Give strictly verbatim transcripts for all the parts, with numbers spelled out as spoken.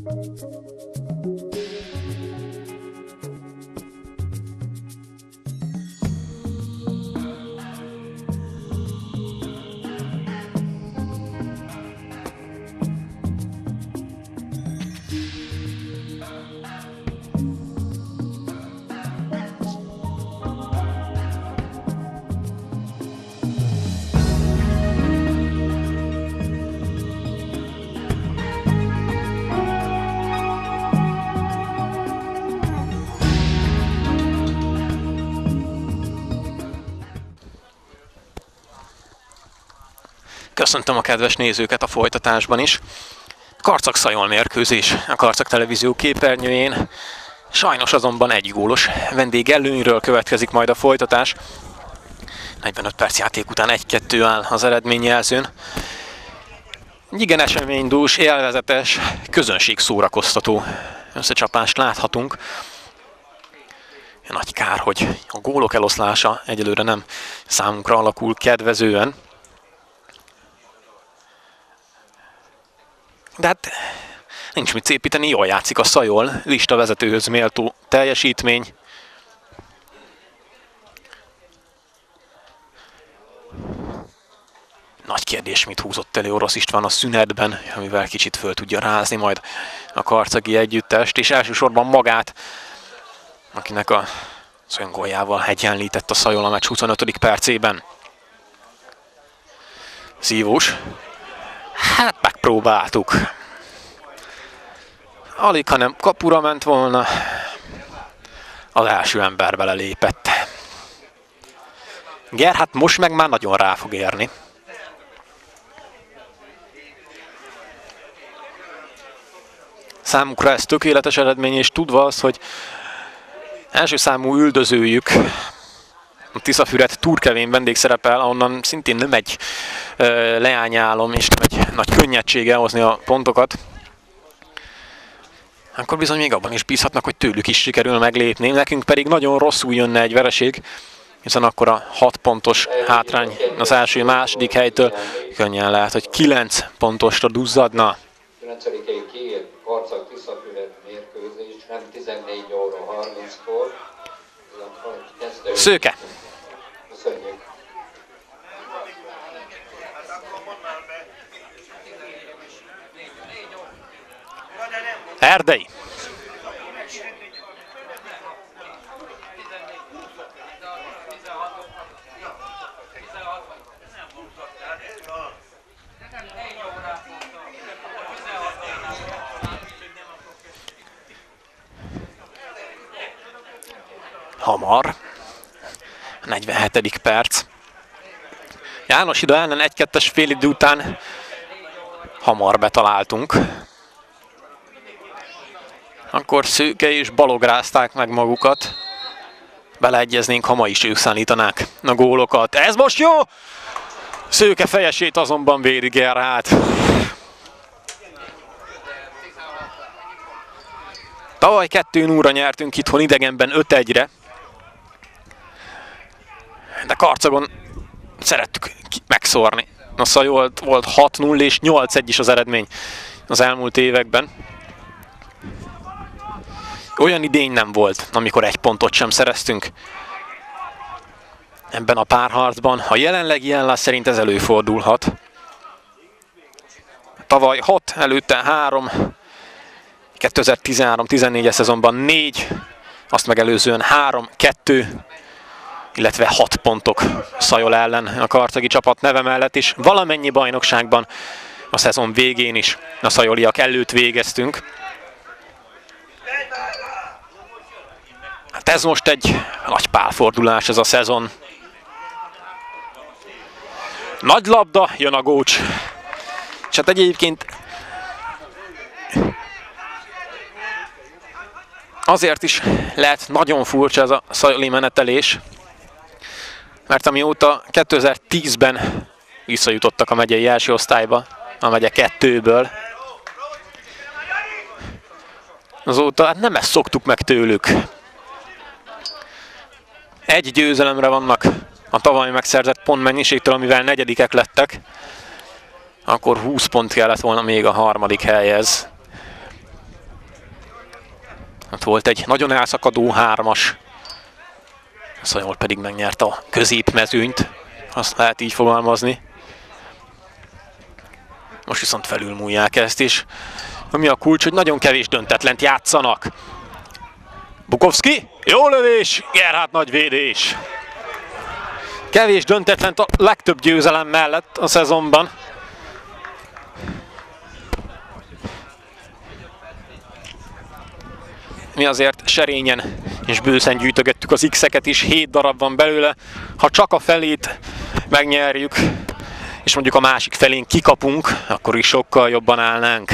Köszöntöm a kedves nézőket a folytatásban is. Karcag-Szajol mérkőzés a Karcag Televízió képernyőjén. Sajnos azonban egy gólos vendég előnyről következik majd a folytatás. negyvenöt perc játék után egy kettő áll az eredményjelzőn. Igen eseménydús, élvezetes, közönségszórakoztató összecsapást láthatunk. Nagy kár, hogy a gólok eloszlása egyelőre nem számunkra alakul kedvezően. De hát nincs mit szépíteni, jól játszik a Szajol, lista vezetőhöz méltó teljesítmény. Nagy kérdés, mit húzott elő Orosz István a szünetben, amivel kicsit föl tudja rázni majd a karcagi együttest, és elsősorban magát, akinek a szöngóljával egyenlített a Szajol a meccs huszonötödik percében. Szívós. Hát megpróbáltuk. Alig, hanem kapura ment volna, az első ember belelépett. Gerhát most meg már nagyon rá fog érni. Számukra ez tökéletes eredmény, és tudva az, hogy első számú üldözőjük, a Tiszafüred Turkevén vendégszerepel, ahonnan szintén nem egy ö, leányálom, és nem egy nagy könnyedsége elhozni a pontokat, akkor bizony még abban is bízhatnak, hogy tőlük is sikerül meglépni. Nekünk pedig nagyon rosszul jönne egy vereség, hiszen akkor a hat pontos hátrány az első-második helytől könnyen lehet, hogy kilenc pontosra duzzadna. kilencedikén kiírt Karcag-Tiszafüred mérkőzés, nem tizennégy óra harminckor. Szőke. Köszönjük. Erdei. Hamar. negyvenhetedik perc. János Ida ellen egy kettes félidő után hamar betaláltunk. Akkor Szőke és Balog rázták meg magukat. Beleegyeznénk, ha ma is ők szállítanák a gólokat. Ez most jó! Szőke fejesét azonban védi Gerhát. Tavaly kettő nulla nyertünk itthon idegenben öt egyre. De Karcagon szerettük megszórni. A Szajol volt hat nulla és nyolc egy is az eredmény az elmúlt években. Olyan idény nem volt, amikor egy pontot sem szereztünk ebben a párharcban. A jelenlegi ellás szerint ez előfordulhat. Tavaly hat, előtte három, kétezer-tizenhárom tizennégyes szezonban négy, azt megelőzően három kettő, illetve hat pontok Szajol ellen a karcagi csapat neve mellett is. Valamennyi bajnokságban a szezon végén is a szajoliak előtt végeztünk. Hát ez most egy nagy pálfordulás ez a szezon. Nagy labda, jön a gócs. És hát egyébként azért is lehet nagyon furcsa ez a szajoli menetelés, mert amióta kétezer-tízben visszajutottak a megyei első osztályba, a megye kettőből, azóta hát nem ezt szoktuk meg tőlük. Egy győzelemre vannak a tavaly megszerzett pontmennyiségtől, amivel negyedikek lettek, akkor húsz pont kellett volna még a harmadik helyhez. ott volt egy nagyon elszakadó hármas, Szajol pedig megnyerte a középmezőnyt, azt lehet így fogalmazni. Most viszont felülmúlják ezt is. Ami a kulcs, hogy nagyon kevés döntetlent játszanak. Bukowski, jó lövés, Gerhard nagy védés. Kevés döntetlent a legtöbb győzelem mellett a szezonban. Mi azért serényen és bőszen gyűjtögettük az X-eket is, hét darab van belőle. Ha csak a felét megnyerjük, és mondjuk a másik felén kikapunk, akkor is sokkal jobban állnánk.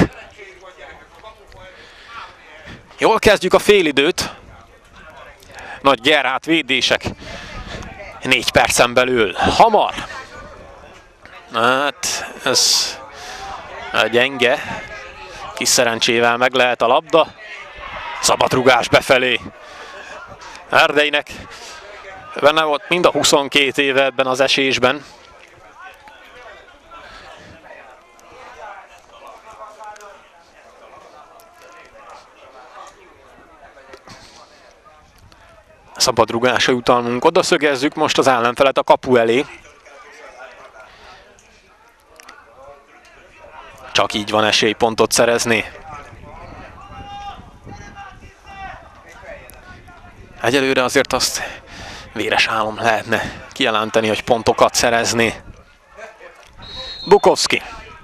Jól kezdjük a félidőt. Nagy Gerhard védések. Négy percen belül. Hamar. Hát, ez gyenge. Kis szerencsével meg lehet a labda. Szabadrugás befelé. Erdeinek benne volt mind a huszonkét éve ebben az esésben. Szabadrugásra jutalmunk. Oda szögezzük most az ellenfelet a kapu elé. Csak így van esély pontot szerezni. Egyelőre azért azt véres álom lehetne kijelenteni, hogy pontokat szerezni. Bukowski.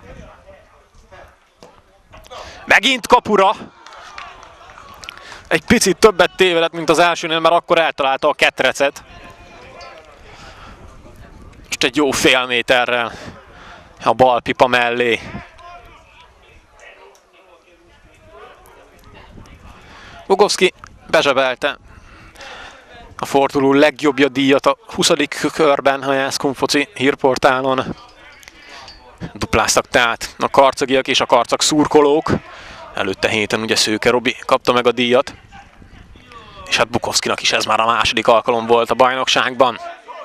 Megint kapura. Egy picit többet tévedett, mint az elsőnél, mert akkor eltalálta a ketrecet. Most egy jó fél méterrel a bal pipa mellé. Bukowski bezsebelte a forduló legjobbja díjat a huszadik körben a Jászkun foci hírportálon. Dupláztak tehát a karcagiak és a karcag szurkolók. Előtte héten ugye Szőke Robi kapta meg a díjat. És hát Bukowskinak is ez már a második alkalom volt a bajnokságban.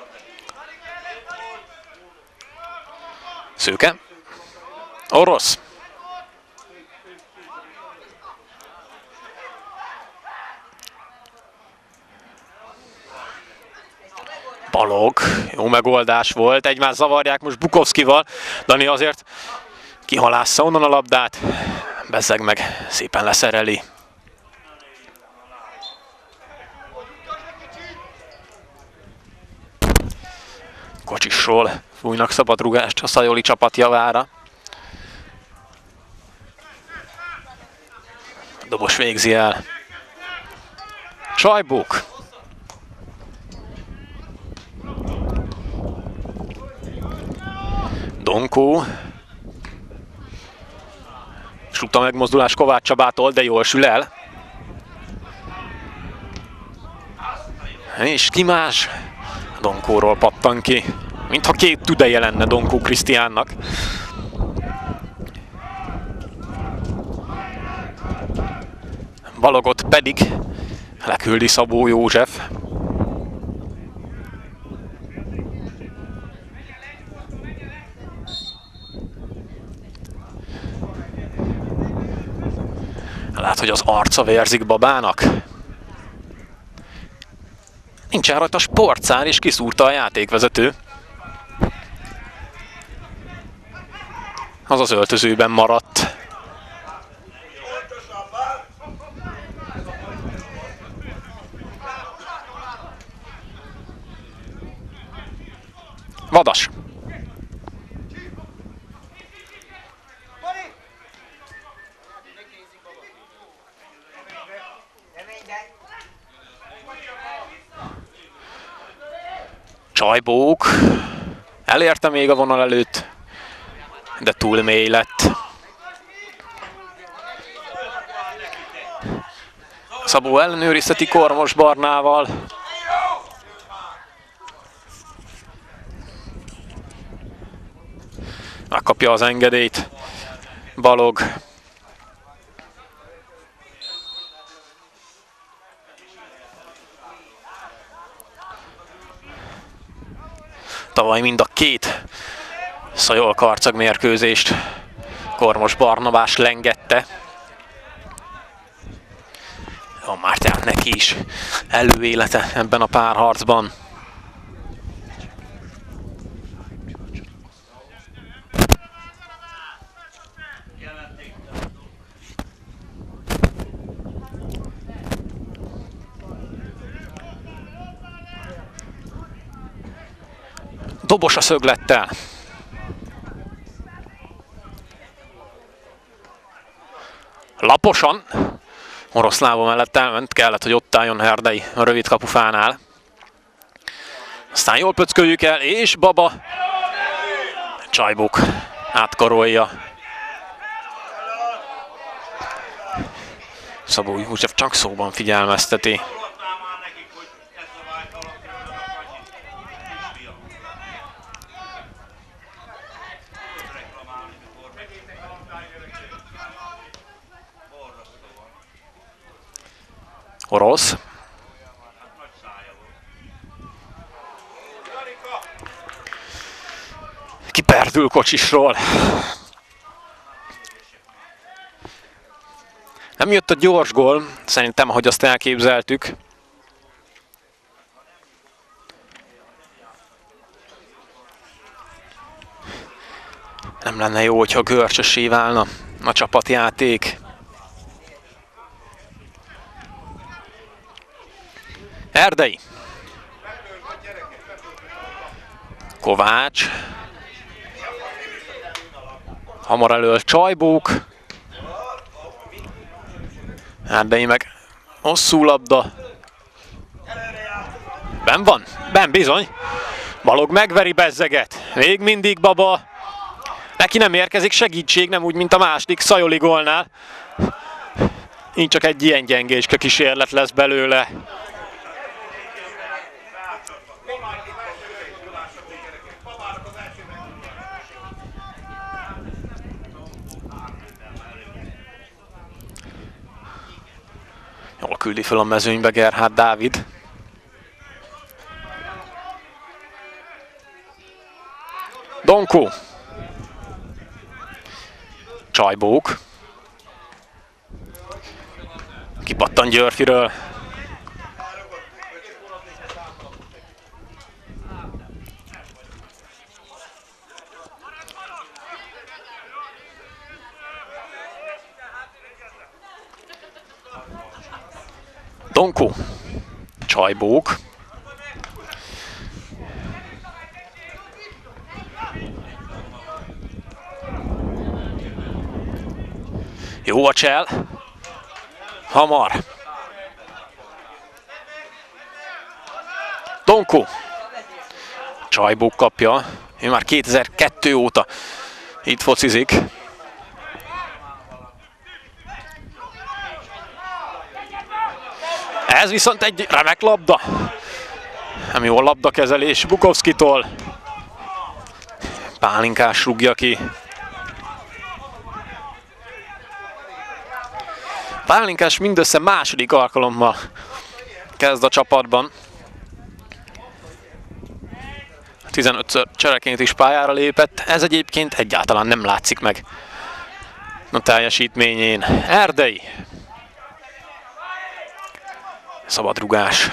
Szőke. Orosz. Balog, jó megoldás volt, egymást zavarják most Bukowskival. Dani azért kihalásza onnan a labdát, bezzeg meg szépen leszereli. Kocsisról fújnak szabadrugást a szajoli csapat javára. Dobos végzi el. Sajbók. Donkó. Sluta megmozdulás Kovács Csabától, de jól sül el. És ki más? Donkóról pattan ki. Mintha két tüdeje lenne Donkó Krisztiánnak. Balogot pedig leküldi Szabó József. Lát, hogy az arca vérzik Babának. Nincsen rajta sportszár, és kiszúrta a játékvezető. Az az öltözőben maradt. Vadas. Csajbók. Elérte még a vonal előtt, de túl mély lett. Szabó ellenőrizteti Kormos Barnával. Megkapja az engedélyt Balog. Tavaly mind a két Szajol-Karcag mérkőzést Kormos Barnabás lengette. Van már tehát neki is előélete ebben a párharcban. Dobos a szöglettel. Laposan. Oroszláva mellett elment, kellett, hogy ott álljon Erdei a rövid kapufánál. Aztán jól pöcköljük el, és Baba. Csajbuk átkarolja. Szabó József csak szóban figyelmezteti. Orosz. Kiperdül Kocsisról. Nem jött a gyors gól, szerintem, ahogy azt elképzeltük. Nem lenne jó, hogyha görcsössé válna a csapatjáték. Erdei. Kovács. Hamar elől Csajbók. Erdei meg hosszú labda. Ben van? Ben bizony. Balog megveri Bezzeget. Még mindig Baba. Neki nem érkezik segítség, nem úgy, mint a második Szajoli gólnál. Így csak egy ilyen gyengéske kísérlet lesz belőle. Jól küldi fel a mezőnybe Gerhard Dávid. Donkó. Csajbók. Kipattan Györfiről. Donkó. Csajbók. Jó a csel. Hamar. Donkó. Csajbók kapja. Ő már kétezer-kettő óta itt focizik. Ez viszont egy remek labda. Nem jó labdakezelés Bukovszkitól. Pálinkás rúgja ki. Pálinkás mindössze második alkalommal kezd a csapatban. tizenötször csereként is pályára lépett. Ez egyébként egyáltalán nem látszik meg a teljesítményén. Erdei. Szabadrugás.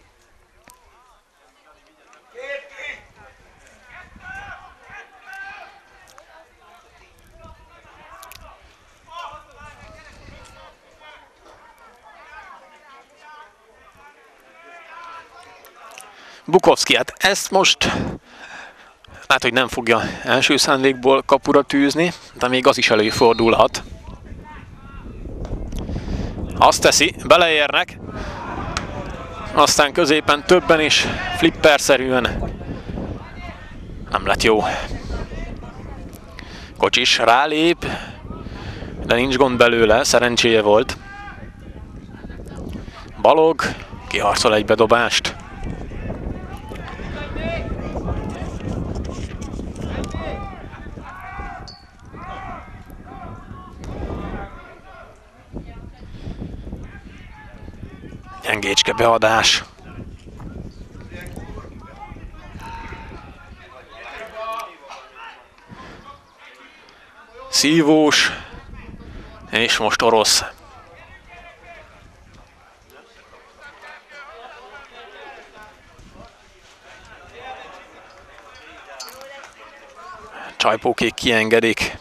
Bukovszki, hát ezt most lehet, hogy nem fogja első szándékból kapura tűzni, de még az is előfordulhat. Azt teszi, beleérnek. Aztán középen többen is flipperszerűen nem lett jó. Kocsis rálép, de nincs gond belőle, szerencséje volt. Balog kiharcol egy bedobást. Gyengécske beadás. Szívós. És most Orosz. Csajpókék kiengedik.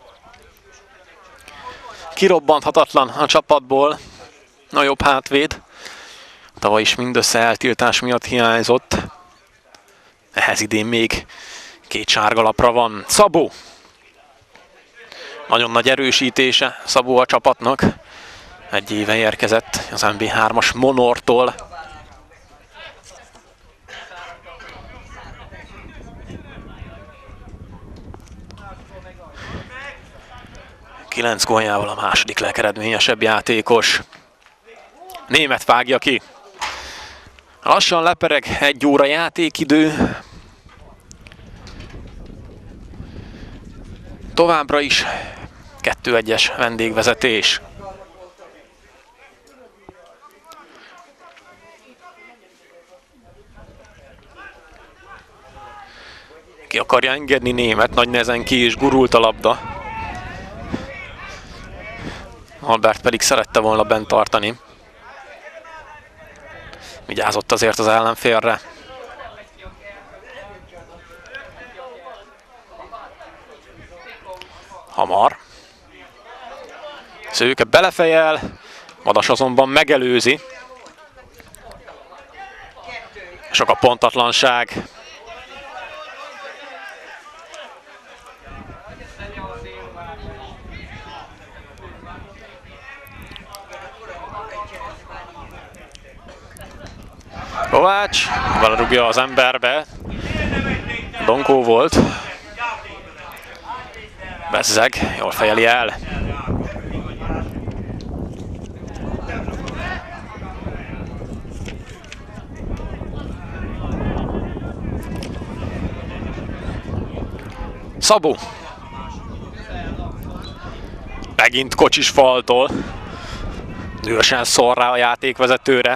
Kirobbanthatatlan a csapatból a jobb hátvéd. Tavaly is mindössze eltiltás miatt hiányzott. Ehhez idén még két sárgalapra van. Szabó! Nagyon nagy erősítése Szabó a csapatnak. Egy éve érkezett az em bé hármas Monortól. Kilenc góljával a második legeredményesebb játékos. Német vágja ki. Lassan lepereg egy óra játékidő. Továbbra is kettő egyes vendégvezetés. Ki akarja engedni Német, nagy nehezen ki is gurult a labda. Albert pedig szerette volna bent tartani. Vigyázott azért az ellenfélre. Hamar. Szőke belefejel, Madas azonban megelőzi. Sok a pontatlanság. Kovács belerúgja az emberbe. Donkó volt. Bezzeg, jól fejeli el. Szabó. Megint kocsis faltól. Dühösen szól rá a játékvezetőre.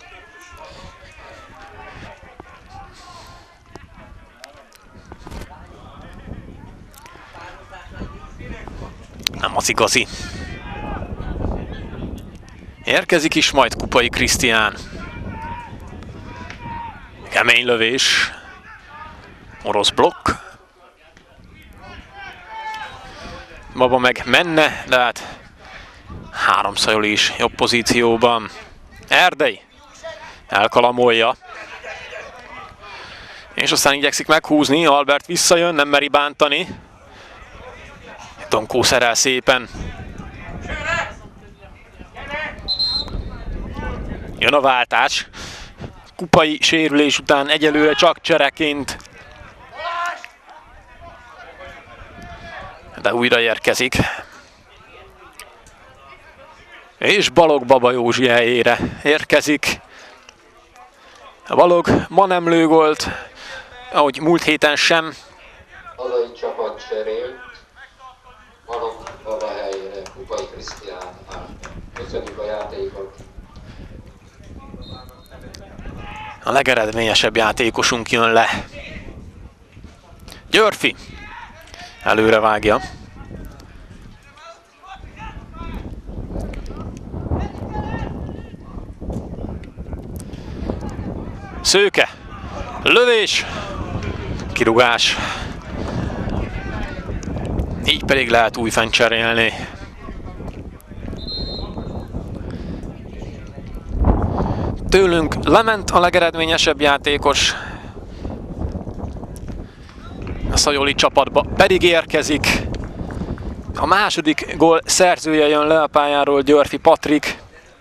Nem az igazi. Érkezik is majd Kupai Krisztián. Kemény lövés. Orosz blokk. Baba meg menne, de hát háromszor is jobb pozícióban. Erdei elkalamolja. És aztán igyekszik meghúzni, Albert visszajön, nem meri bántani. Donkó szerel szépen. Jön a váltás. Kupai sérülés után egyelőre csak csereként. De újra érkezik. És Balog Baba Józsi helyére érkezik. Balog ma nem lőgolt, ahogy múlt héten sem. Hazai csapat cserél. Balog Baba helyére Kupai Krisztián áll. Köszönjük a játékot. A legeredményesebb játékosunk jön le. Györfi előre vágja. Szőke. Lövés. Kirugás. Így pedig lehet újfent cserélni. Tőlünk lement a legeredményesebb játékos. A Szajoli csapatba pedig érkezik. A második gól szerzője jön le a pályáról, Györfi Patrik.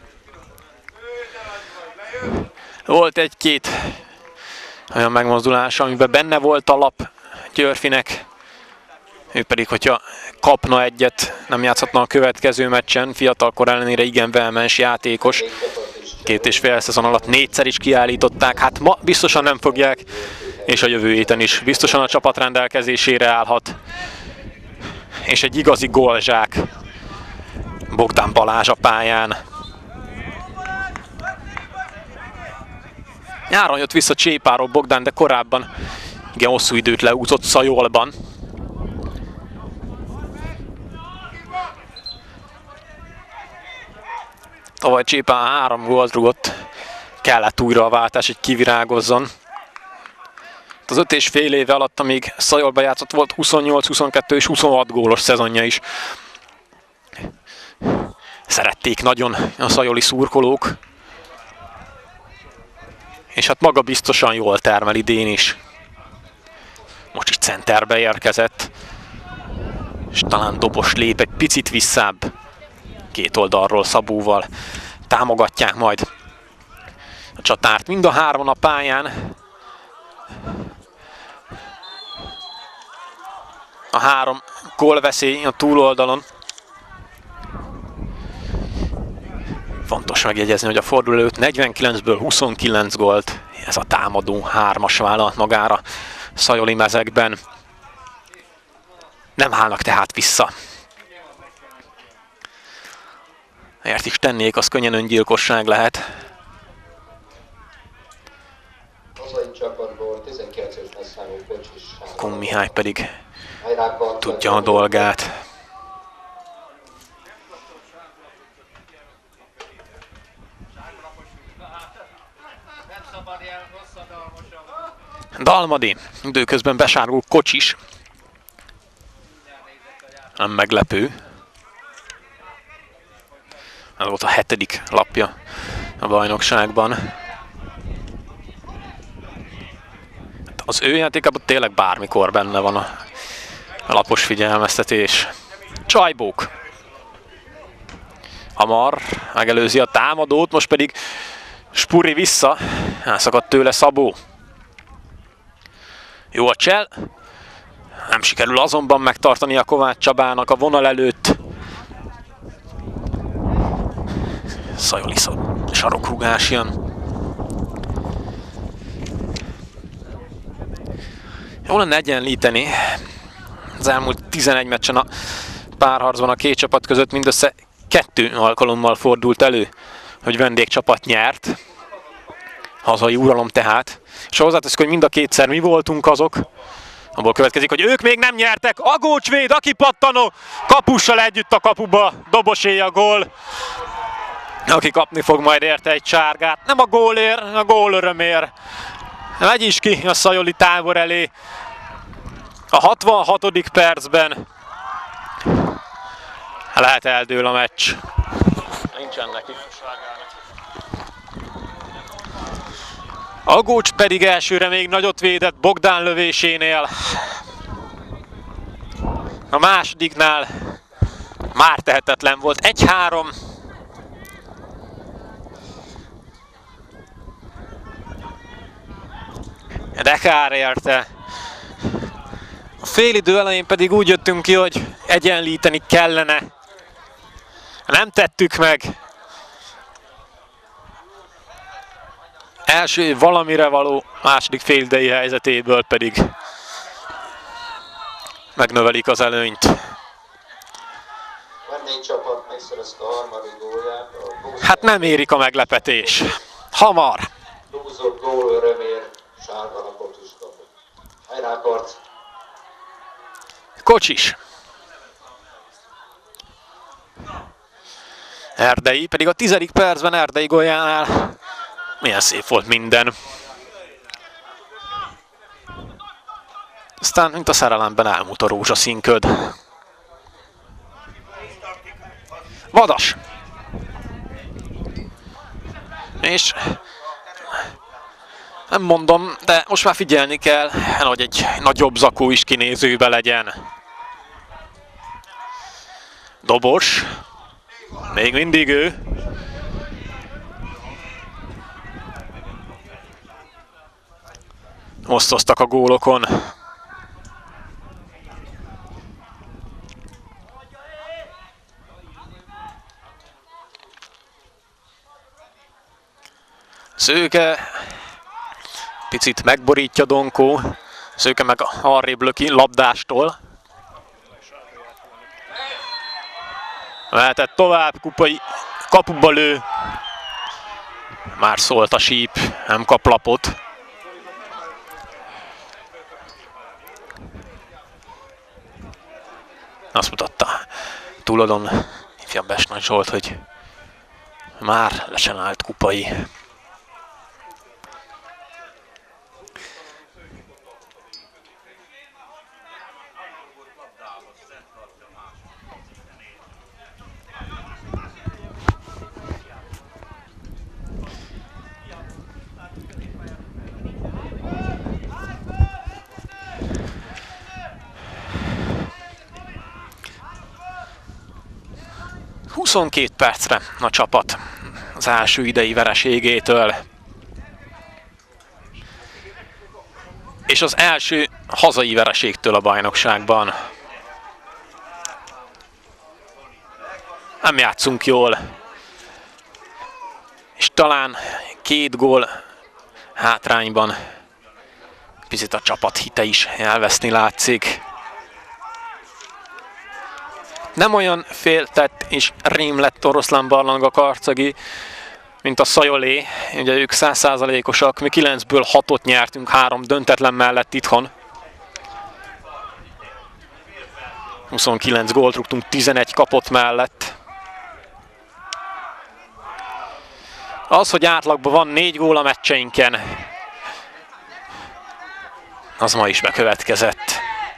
Volt egy-két olyan megmozdulás, amiben benne volt a lap Györfinek. Ő pedig, hogyha kapna egyet, nem játszhatna a következő meccsen. Fiatalkor ellenére igen vehemens játékos. Két és fél szezon alatt négyszer is kiállították. Hát ma biztosan nem fogják, és a jövő héten is biztosan a csapat rendelkezésére állhat. És egy igazi gólzsák. Bogdán Balázs a pályán. Nyáron jött vissza Csépáról Bogdán, de korábban igen hosszú időt leúzott Szajolban. Tavaly Csépán három gólt rúgott. Kellett újra a váltás, hogy kivirágozzon. az öt és fél éve alatt, amíg Szajolba játszott, volt huszonnyolc, huszonkettő és huszonhat gólos szezonja is. Szerették nagyon a szajoli szurkolók. És hát maga biztosan jól termel idén is. Most is centerbe érkezett. És talán Dobos lép egy picit visszább. Két oldalról Szabóval támogatják majd a csatárt. Mind a hárman a pályán. A három gólveszély a túloldalon. Fontos megjegyezni, hogy a forduló előtt negyvenkilencből huszonkilenc gólt ez a támadó hármas vállalt magára szajoli mezekben. Nem állnak tehát vissza. Ért is tennék, az könnyen öngyilkosság lehet. Kon Mihály pedig tudja a dolgát. Dalmadi, időközben besárgul Kocsis. Nem meglepő. Ez volt a hetedik lapja a bajnokságban. Az ő játékában tényleg bármikor benne van a lapos figyelmeztetés. Csajbók. Hamar megelőzi a támadót, most pedig Spuri vissza. Elszakadt tőle Szabó. Jó a csel. Nem sikerül azonban megtartani a Kovács Csabának a vonal előtt. Szajoli sarokrugás jön. Jó lenne egyenlíteni. Az elmúlt tizenegy meccsen a párharcban a két csapat között mindössze kettő alkalommal fordult elő, hogy vendégcsapat nyert. Hazai uralom tehát. És hozzáteszük, hogy mind a kétszer mi voltunk azok. Abból következik, hogy ők még nem nyertek. Agócsvéd, aki pattanó, kapussal együtt a kapuba. Dobosé a gól. Aki kapni fog majd érte egy sárgát. Nem a gólért, a gól örömér. Megy is ki a szajoli tábor elé. A hatvanhatodik percben lehet eldől a meccs. Nincsen neki. Agócs pedig elsőre még nagyot védett Bogdán lövésénél. A másodiknál már tehetetlen volt. egy három. De kár érte. A félidő elején pedig úgy jöttünk ki, hogy egyenlíteni kellene. Nem tettük meg. Első valamire való, második félidei helyzetéből pedig megnövelik az előnyt. Hát nem érik a meglepetés. Hamar. Túlzott gól örömér, sárga lapot is kapott. Hajrá, Karc! Kocsis. Erdei, pedig a tizedik percben Erdei góljánál milyen szép volt minden. Aztán, mint a szerelemben elmúlt a rózsaszínköd. Vadas. És nem mondom, de most már figyelni kell, hogy egy nagyobb zakó is kinézőbe legyen. Dobos. Még mindig ő. Osztoztak a gólokon. Szőke picit megborítja Donkó. Szőke meg arrébb löki labdástól. Mehetett tovább, kupai kapuba lő. Már szólt a síp, nem kap lapot. Azt mutatta túlodon ifjabb Besnagy Zsolt, hogy már le sem állt kupai. huszonkét percre a csapat az első idei vereségétől. És az első hazai vereségtől a bajnokságban. Nem játszunk jól. És talán két gól hátrányban picit a csapat hite is elveszni látszik. Nem olyan féltett és rém lett Oroszlán Barlang a karcagi, mint a Szajolé. Ugye ők száz százalékosak, mi kilencből hatot nyertünk, három döntetlen mellett itthon. huszonkilenc gólt rúgtunk tizenegy kapott mellett. Az, hogy átlagban van négy gól a meccseinken, az ma is bekövetkezett.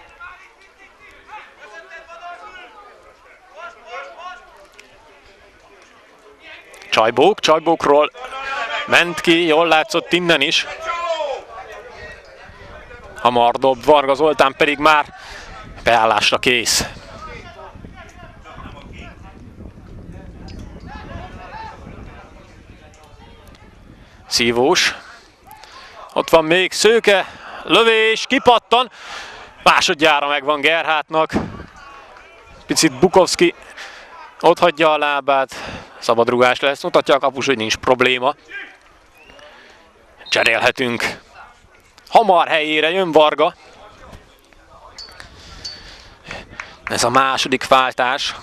Csajbók, Csajbókról ment ki, jól látszott innen is. Hamar dob, Varga Zoltán pedig már beállásra kész. Szívós. Ott van még Szőke, lövés, kipattan. Másodjára megvan Gerhátnak. Picit Bukovszki ott hagyja a lábát. Szabadrugás lesz, mutatja a kapus, hogy nincs probléma. Cserélhetünk. Hamar helyére jön Varga. Ez a második váltás.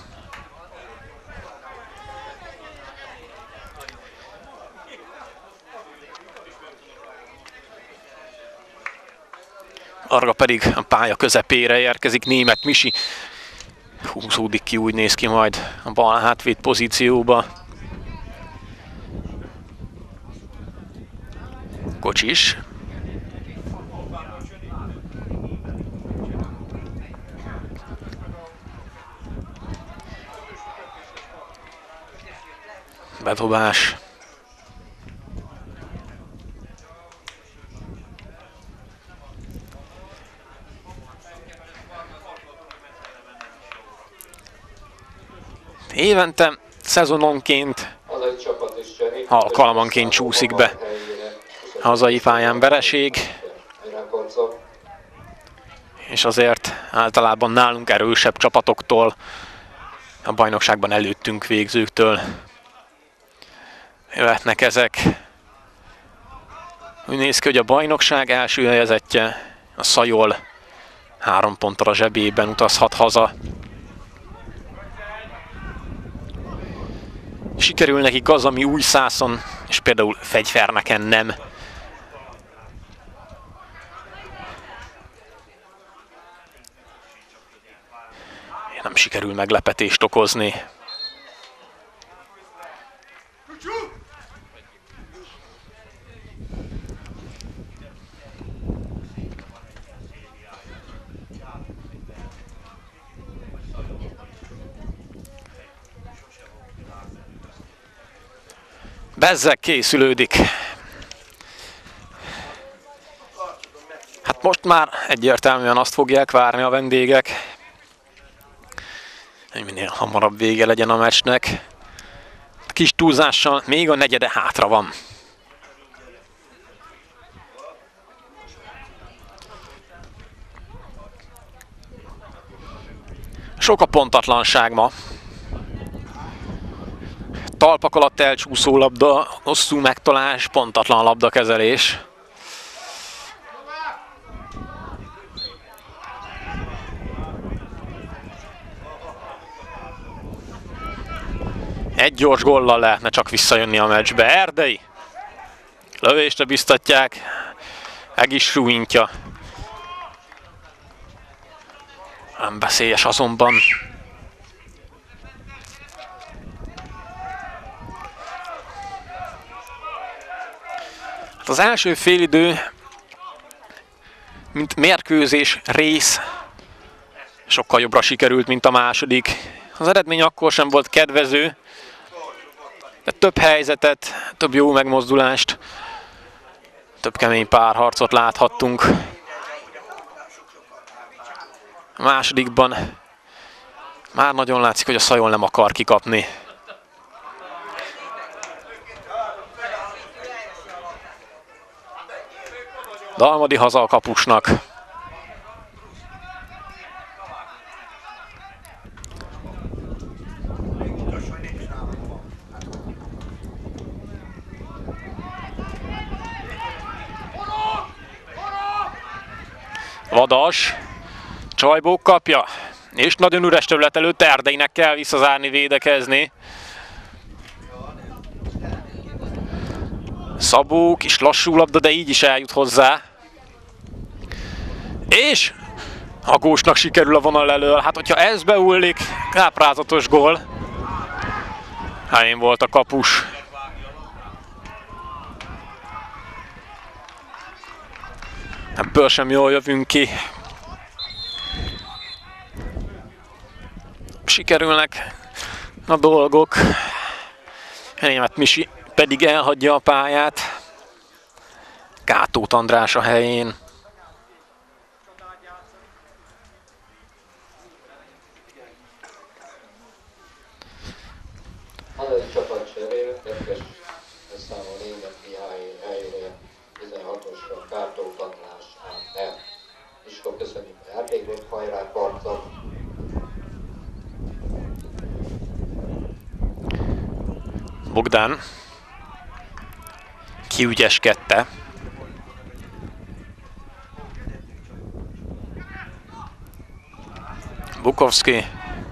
Varga pedig a pálya közepére érkezik, Németh Misi. Húzódik ki, úgy néz ki majd a bal hátvéd pozícióba. Kocsis. Bedobás. Évente, szezononként, alkalmanként csúszik be hazai pályán vereség, és azért általában nálunk erősebb csapatoktól, a bajnokságban előttünk végzőktől jöhetnek ezek. Úgy néz ki, hogy a bajnokság első helyezettje, a Szajol, három ponttal a zsebében utazhat haza. Sikerül nekik az, ami Újszászon, és például Fegyverneken nem. Nem sikerül meglepetést okozni. Bezzeg készülődik. Hát most már egyértelműen azt fogják várni a vendégek, hogy minél hamarabb vége legyen a meccsnek. Kis túlzással még a negyede hátra van. Sok a pontatlanság ma. Talpak alatt elcsúszó labda, hosszú megtolás, pontatlan labdakezelés. Egy gyors góllal lehetne csak visszajönni a meccsbe. Erdei lövésre biztatják, meg is súlyintja. Nem veszélyes azonban. Hát az első félidő, mint mérkőzés rész, sokkal jobbra sikerült, mint a második. Az eredmény akkor sem volt kedvező, de több helyzetet, több jó megmozdulást, több kemény párharcot láthattunk. A másodikban Már nagyon látszik, hogy a Szajol nem akar kikapni. Dalmadi haza a kapusnak. Vadas. Csajbók kapja. És nagyon üres terület előtt Erdeinek kell visszazárni, védekezni. Szabó, kis lassú labda, de így is eljut hozzá. És a Gósnak sikerül a vonal elől. Hát, hogyha ez beullik, káprázatos gól. Helyén volt a kapus. Ebből sem jól jövünk ki. Sikerülnek a dolgok. Német Misi pedig elhagyja a pályát. Kátóth András a helyén. Hazai csapat cserél, kettes számú Német Mihály helyére tizenhatosra Kátóth András áll el. És akkor köszönjük a játékot, hajrá Karcag! Bogdán kiügyeskedte. Bukovski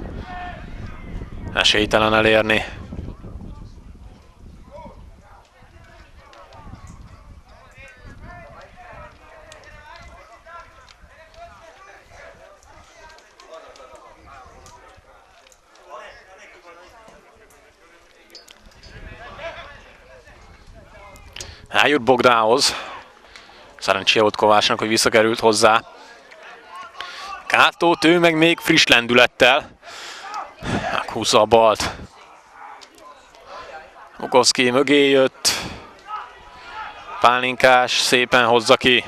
esélytelen elérni. Eljut Bogdánhoz. Szerencsé volt Kovácsnak, hogy visszakerült hozzá. Kátóth, ő meg még friss lendülettel. Meghúzza a balt. Bukovski mögé jött. Pálinkás szépen hozza ki.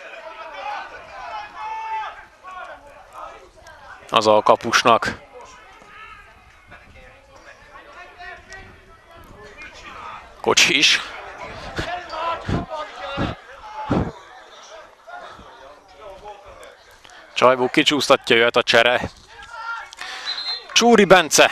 Az a kapusnak. Kocsis. Csajbó kicsúsztatja, jöhet a csere. Csúri Bence.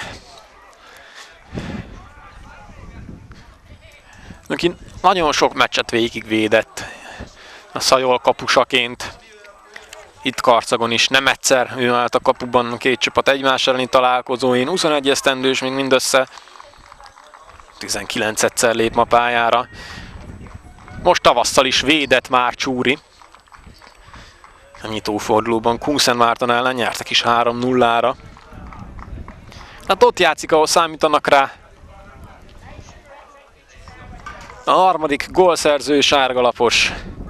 Aki nagyon sok meccset végigvédett a Szajol kapusaként. Itt Karcagon is nem egyszer, ő állt a kapuban a két csapat egymás elleni találkozóin. huszonegy esztendős még mindössze. tizenkilencedszer lép ma pályára. Most tavasszal is védett már Csúri. A nyitófordulóban Kunsen Márton ellen nyertek is három nullára. Hát ott játszik, ahol számítanak rá. A harmadik gólszerző sárgalapos.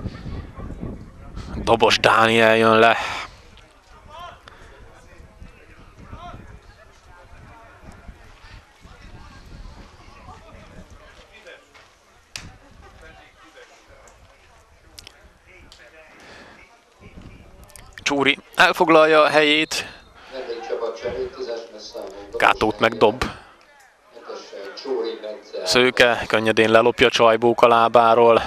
Dobos Dániel jön le. Csúri elfoglalja a helyét. Kátóth meg dob. Szőke könnyedén lelopja Csajbók a lábáról.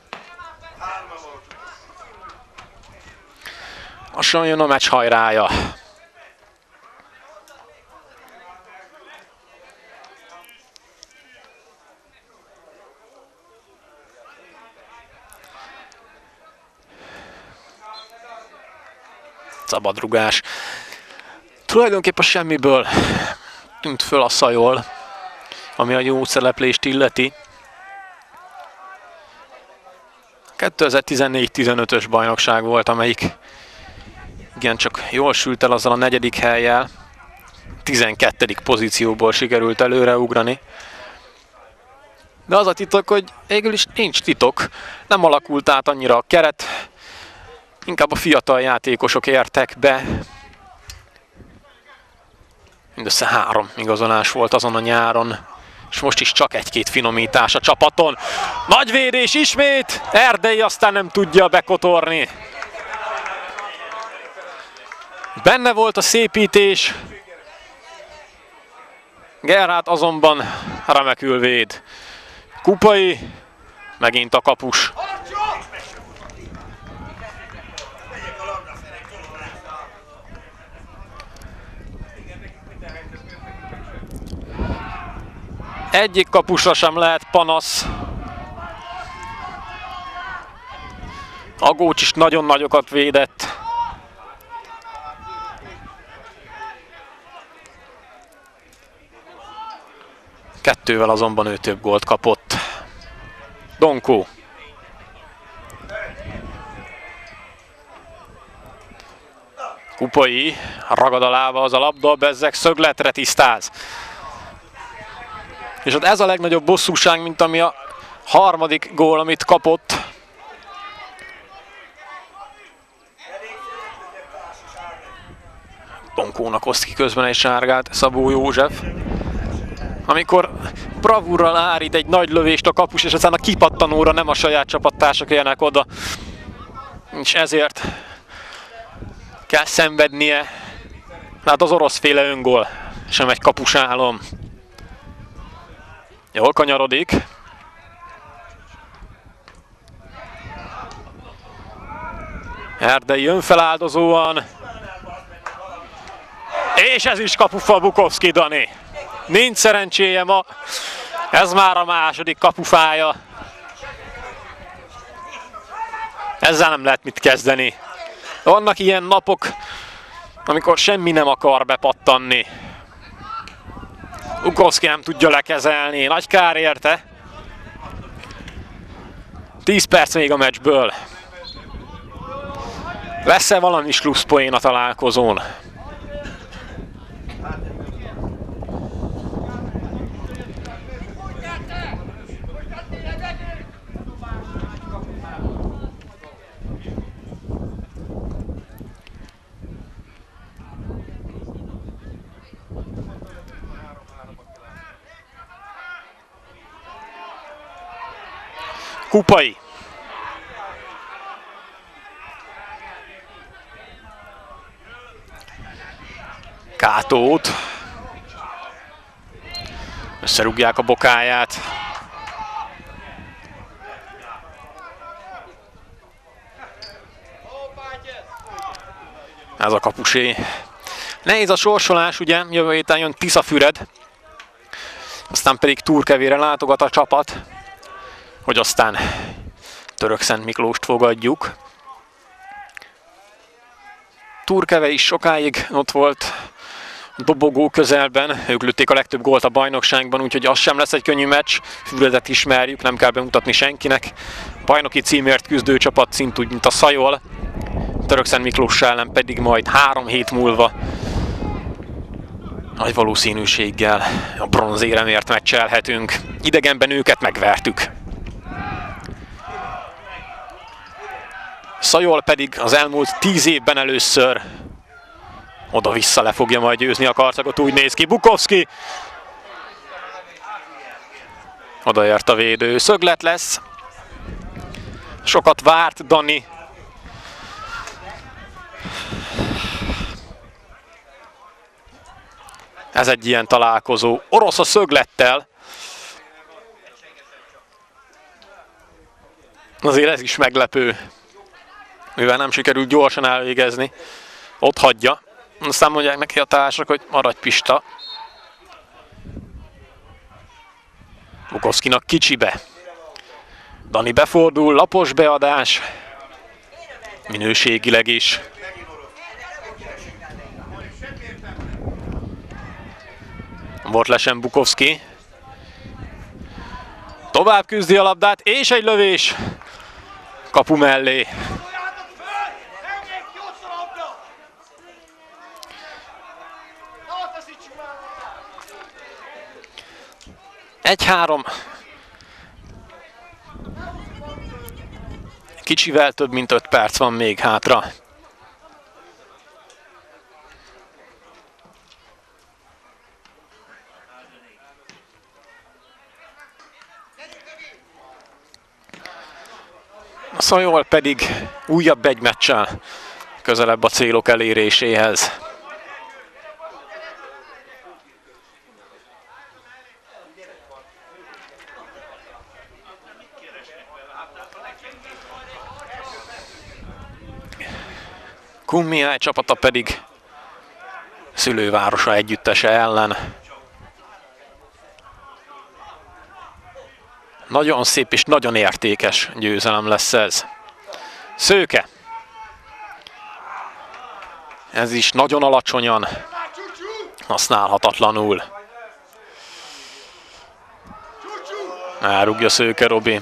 Lassan jön a meccs hajrája. Szabadrugás. Tulajdonképpen semmiből tűnt föl a Szajol, ami a jó szereplést illeti. kétezer-tizennégy tizenötös bajnokság volt, amelyik igencsak jól sült el azzal a negyedik hellyel. tizenkettedik pozícióból sikerült előreugrani. De az a titok, hogy végül is nincs titok. Nem alakult át annyira a keret. Inkább a fiatal játékosok értek be. Mindössze három igazolás volt azon a nyáron. És most is csak egy-két finomítás a csapaton. Nagy védés ismét! Erdei aztán nem tudja bekotorni. Benne volt a szépítés. Gerhát azonban remekül véd. Kupai, megint a kapus. Egyik kapusra sem lehet panasz. Agócs is nagyon nagyokat védett. Kettővel azonban ő több gólt kapott. Donkó. Kupai, ragad a lába az a labda, Bezzeg szögletre tisztáz. És ott ez a legnagyobb bosszúság, mint ami a harmadik gól, amit kapott. Donkónak oszt ki közben egy sárgát Szabó József. Amikor bravúrral árít egy nagy lövést a kapus, és aztán a kipattanóra nem a saját csapattársak jönnek oda. És ezért kell szenvednie. Hát az oroszféle öngól sem egy kapusálom. Jól kanyarodik. Erdei jön feláldozóan. És ez is kapufa Bukovszki Dani. Nincs szerencséje ma. Ez már a második kapufája. Ezzel nem lehet mit kezdeni. Vannak ilyen napok, amikor semmi nem akar bepattanni. Bukovszki nem tudja lekezelni. Nagy kár érte. tíz perc még a meccsből. Lesz-e valami slusszpoén a találkozón? Kupai. Kátót. Összerúgják a bokáját. Ez a kapusé. Nehéz a sorsolás, ugye? Jövő héten jön Tiszafüred. Aztán pedig Turkevére látogat a csapat, hogy aztán Törökszent Miklóst fogadjuk. Turkeve is sokáig ott volt dobogó közelben, ők lőtték a legtöbb gólt a bajnokságban, úgyhogy az sem lesz egy könnyű meccs. Füredet ismerjük, nem kell bemutatni senkinek. Bajnoki címért küzdő csapat szintúgy, mint a Szajol. Törökszent Miklós ellen pedig majd három hét múlva nagy valószínűséggel a bronzéremért meccselhetünk. Idegenben őket megvertük. Szajol pedig az elmúlt tíz évben először oda-vissza le fogja majd győzni a Karcagot, úgy néz ki. Bukovszki! Odaért a védő. Szöglet lesz. Sokat várt Dani. Ez egy ilyen találkozó. Orosz a szöglettel. Azért ez is meglepő. Mivel nem sikerült gyorsan elvégezni. Ott hagyja. Aztán mondják neki a társak, hogy maradj Pista. Bukovszkinak kicsibe. Dani befordul, lapos beadás. Minőségileg is. Volt lesen Bukovszki. Tovább küzdi a labdát, és egy lövés. Kapu mellé. egy-három. Kicsivel több mint öt perc van még hátra. A Szajol pedig újabb egy meccsel közelebb a célok eléréséhez. Kunmihely csapata pedig szülővárosa együttese ellen. Nagyon szép és nagyon értékes győzelem lesz ez. Szőke. Ez is nagyon alacsonyan, használhatatlanul. Elrúgja Szőke Robi.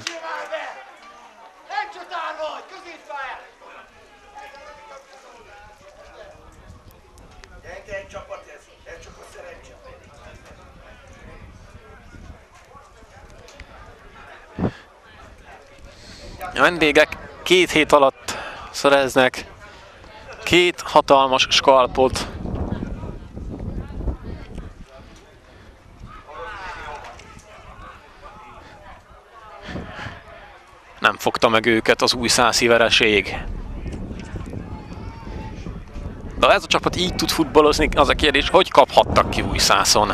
A vendégek két hét alatt szereznek két hatalmas skalpot. Nem fogta meg őket az újszászi vereség. De ez a csapat így tud futballozni, az a kérdés, hogy kaphattak ki Újszászon.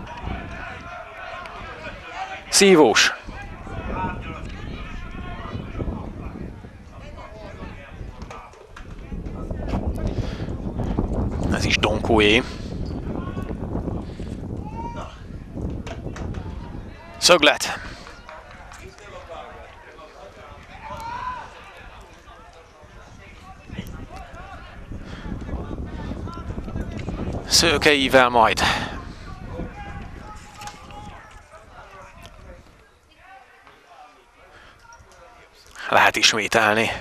Szívós. Ez is Donkóé. Szöglet. Szőkeivel majd. Lehet ismételni.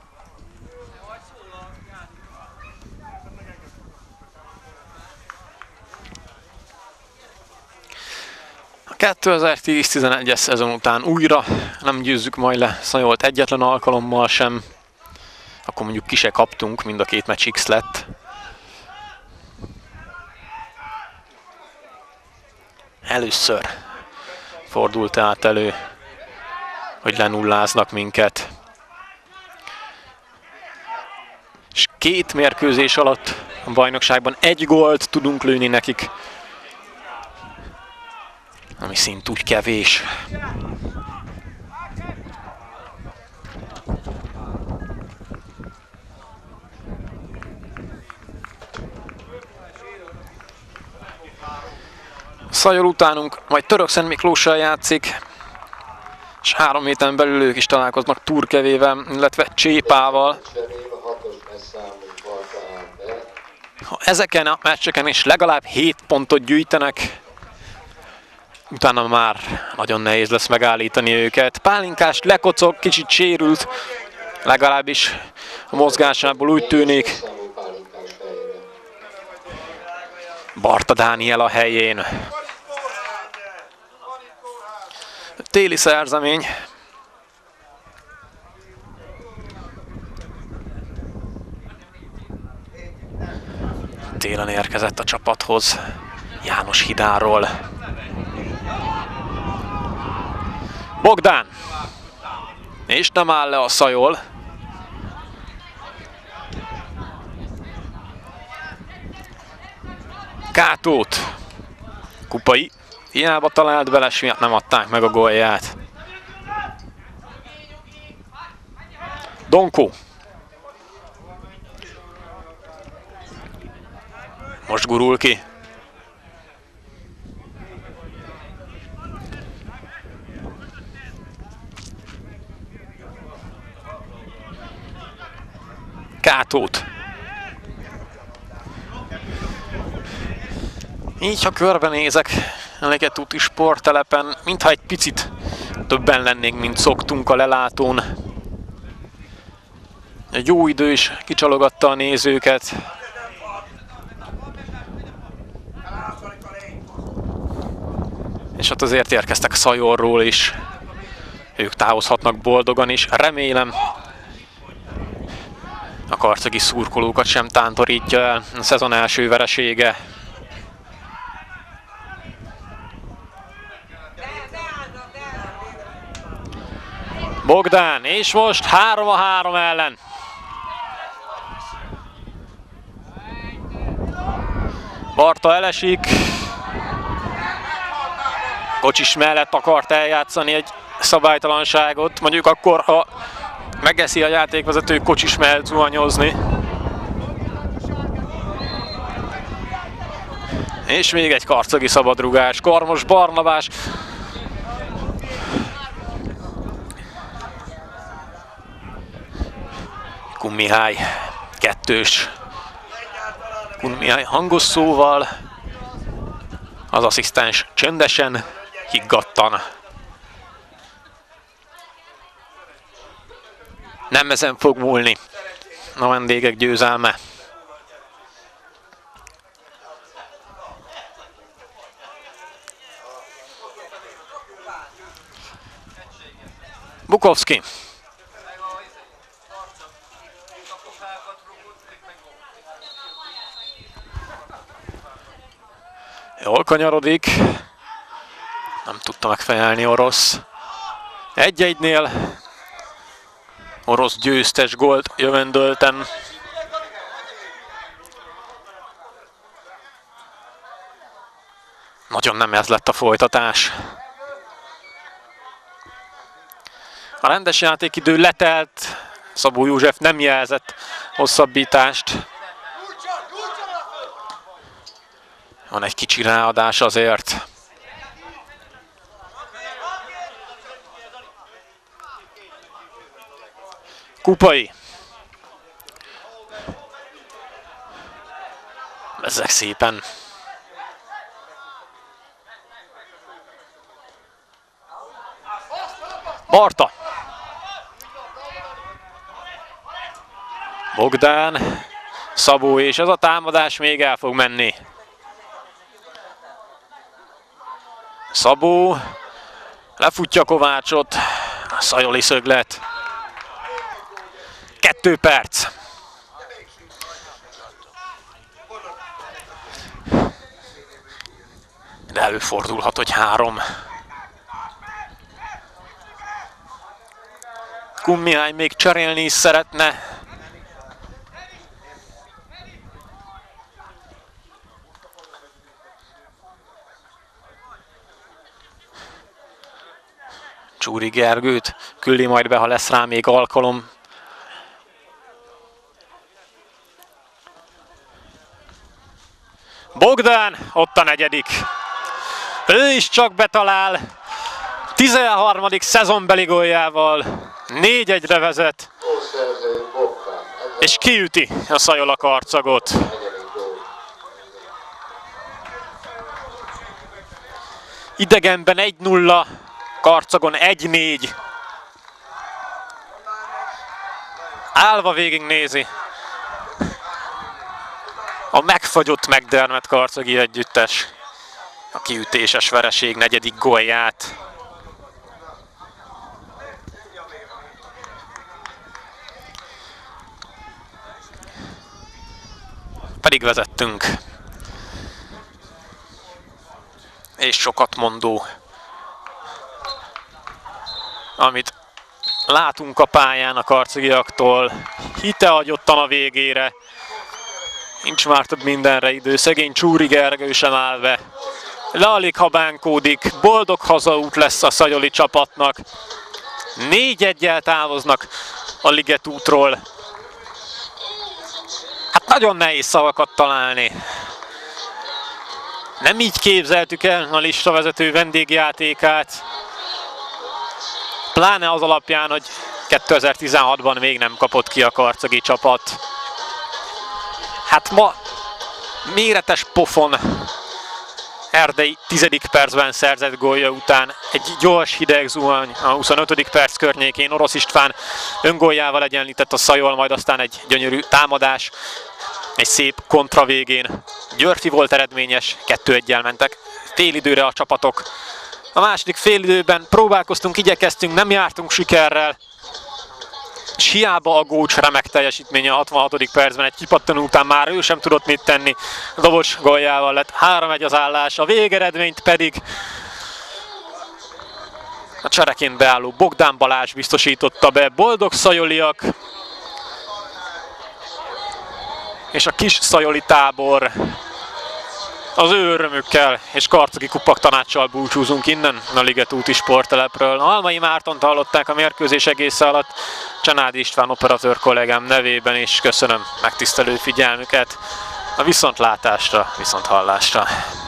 A kétezer-tíz-tizenegyes szezon után újra nem győzzük majd le Szajolt egyetlen alkalommal sem. Akkor mondjuk ki se kaptunk, mind a két meccs X lett. Először fordult át elő, hogy lenulláznak minket. És két mérkőzés alatt a bajnokságban egy gólt tudunk lőni nekik, ami szintúgy kevés. Szajol utánunk majd Törökszentmiklóssal játszik, és három héten belül ők is találkoznak Turkevével, illetve Csépával. Ha ezeken a meccseken is legalább hét pontot gyűjtenek, utána már nagyon nehéz lesz megállítani őket. Pálinkás lekocog, kicsit sérült, legalábbis a mozgásából úgy tűnik. Barta Dániel a helyén. Téli szerzemény. Télen érkezett a csapathoz János Hidáról. Bogdán. És nem áll le a Szajol. Kátót. Kupai. Hiába talált bele, miatt nem adták meg a gólját. Donkó. Most gurul ki. Kátót. Így, ha körbenézek a Legetúti sporttelepen, mintha egy picit többen lennénk, mint szoktunk a lelátón. Egy jó idő is kicsalogatta a nézőket. És hát azért érkeztek Szajorról is. Ők távozhatnak boldogan is. Remélem, a karcagi szurkolókat sem tántorítja el a szezon első veresége. Bogdán, és most három a három ellen. Barta elesik. Kocsis mellett akart eljátszani egy szabálytalanságot. Mondjuk akkor, ha megeszi a játékvezető, Kocsis mellett zuhanyozni. És még egy karcagi szabadrugás. Kormos Barnabás. Kun Mihály kettős. Kun Mihály hangos szóval. Az asszisztens csöndesen, higgadtan. Nem ezen fog múlni a vendégek győzelme. Bukowski. Jól kanyarodik. Nem tudta megfejelni Orosz. Egy-egynél Orosz győztes gólt jövendölten. Nagyon nem ez lett a folytatás. A rendes játékidő letelt. Szabó József nem jelzett hosszabbítást. Van egy kicsi ráadás azért. Kupai. Ezek szépen. Barta. Bogdán. Szabó, és ez a támadás még el fog menni. Szabó lefutja Kovácsot, Szajoli szöglet. Kettő perc. De előfordulhat, hogy három. Kun Mihály még cserélni is szeretne. Csúri Gergőt küldi majd be, ha lesz rá még alkalom. Bogdán, ott a negyedik. Ő is csak betalál. tizenharmadik szezonbeli góljával. négy egyre vezet. És kiüti a Szajola karcagot. Idegenben egy nulla. Karcagon egy négy. Állva végignézi a megfagyott McDermott karcagi együttes a kiütéses vereség negyedik gólját. Pedig vezettünk. És sokat mondó, amit látunk a pályán a karcagiaktól. Hite agyottan a végére. Nincs már több mindenre idő. Szegény Csúri Gergő sem áll be. Lealig, ha bánkódik. Boldog hazaút lesz a szajoli csapatnak. négy egyel távoznak a ligetútról. Hát nagyon nehéz szavakat találni. Nem így képzeltük el a listavezető vendégjátékát. Pláne az alapján, hogy kétezer-tizenhatban még nem kapott ki a karcagi csapat. Hát ma méretes pofon Erdei tizedik percben szerzett gólja után egy gyors hideg zuhany a huszonötödik perc környékén. Orosz István öngóljával egyenlített a Szajol, majd aztán egy gyönyörű támadás, egy szép kontra végén. Györfi volt eredményes, kettő egyel mentek félidőre a csapatok. A második félidőben próbálkoztunk, igyekeztünk, nem jártunk sikerrel. És hiába a Gócs remek teljesítménye a hatvanhatodik percben, egy kipattanó után már ő sem tudott mit tenni. Dobocs góljával lett három egy az állás, a végeredményt pedig a csereként beálló Bogdán Balázs biztosította be. Boldog szajoliak és a kis szajoli tábor az ő örömükkel és karcagi kupak tanácssal búcsúzunk innen a Ligetúti sporttelepről. Halmai Mártont hallották a mérkőzés egész alatt, Csanádi István operatőr kollégám nevében is köszönöm megtisztelő figyelmüket. A viszontlátásra, viszonthallásra.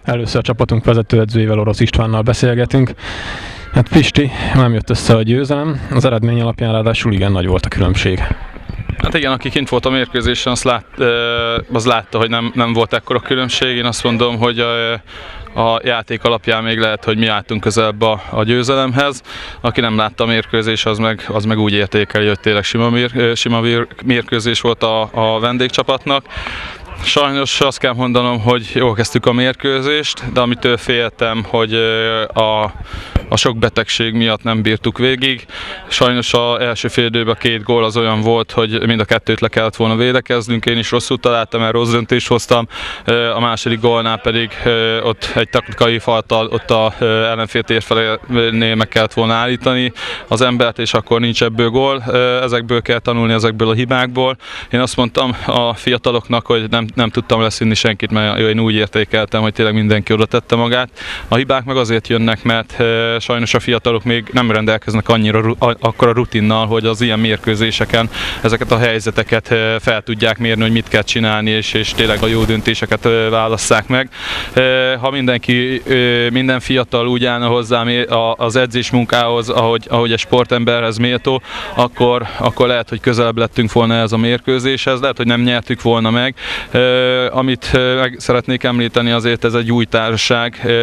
Először a csapatunk vezetőedzőjével, Orosz Istvánnal beszélgetünk. Hát Pisti, nem jött össze a győzelem, az eredmény alapján ráadásul igen nagy volt a különbség. Hát igen, aki kint volt a mérkőzésen, az, lát, az látta, hogy nem, nem volt ekkora különbség. Én azt mondom, hogy a, a játék alapján még lehet, hogy mi álltunk közelebb a, a győzelemhez. Aki nem látta a mérkőzés, az meg, az meg úgy értékeli, hogy tényleg sima, mér, sima mérkőzés volt a, a vendégcsapatnak. Sajnos azt kell mondanom, hogy jól kezdtük a mérkőzést, de amitől féltem, hogy a, a sok betegség miatt nem bírtuk végig. Sajnos az első fél időben két gól az olyan volt, hogy mind a kettőt le kellett volna védekeznünk. Én is rosszul találtam, mert rossz döntést hoztam. A második gólnál pedig ott egy taktikai falttal ott a ellenfél térfelénél meg kellett volna állítani az embert, és akkor nincs ebből gól. Ezekből kell tanulni, ezekből a hibákból. Én azt mondtam a fiataloknak, hogy nem nem tudtam leszűnni senkit, mert én úgy értékeltem, hogy tényleg mindenki oda tette magát. A hibák meg azért jönnek, mert e, sajnos a fiatalok még nem rendelkeznek annyira akkora rutinnal, hogy az ilyen mérkőzéseken ezeket a helyzeteket e, fel tudják mérni, hogy mit kell csinálni, és, és tényleg a jó döntéseket e, válasszák meg. E, ha mindenki, e, minden fiatal úgy állna hozzá az edzés munkához, ahogy, ahogy egy sportemberhez méltó, akkor, akkor lehet, hogy közelebb lettünk volna ez a mérkőzéshez, lehet, hogy nem nyertük volna meg. Uh, amit uh, meg szeretnék említeni, azért ez egy új társaság. Uh,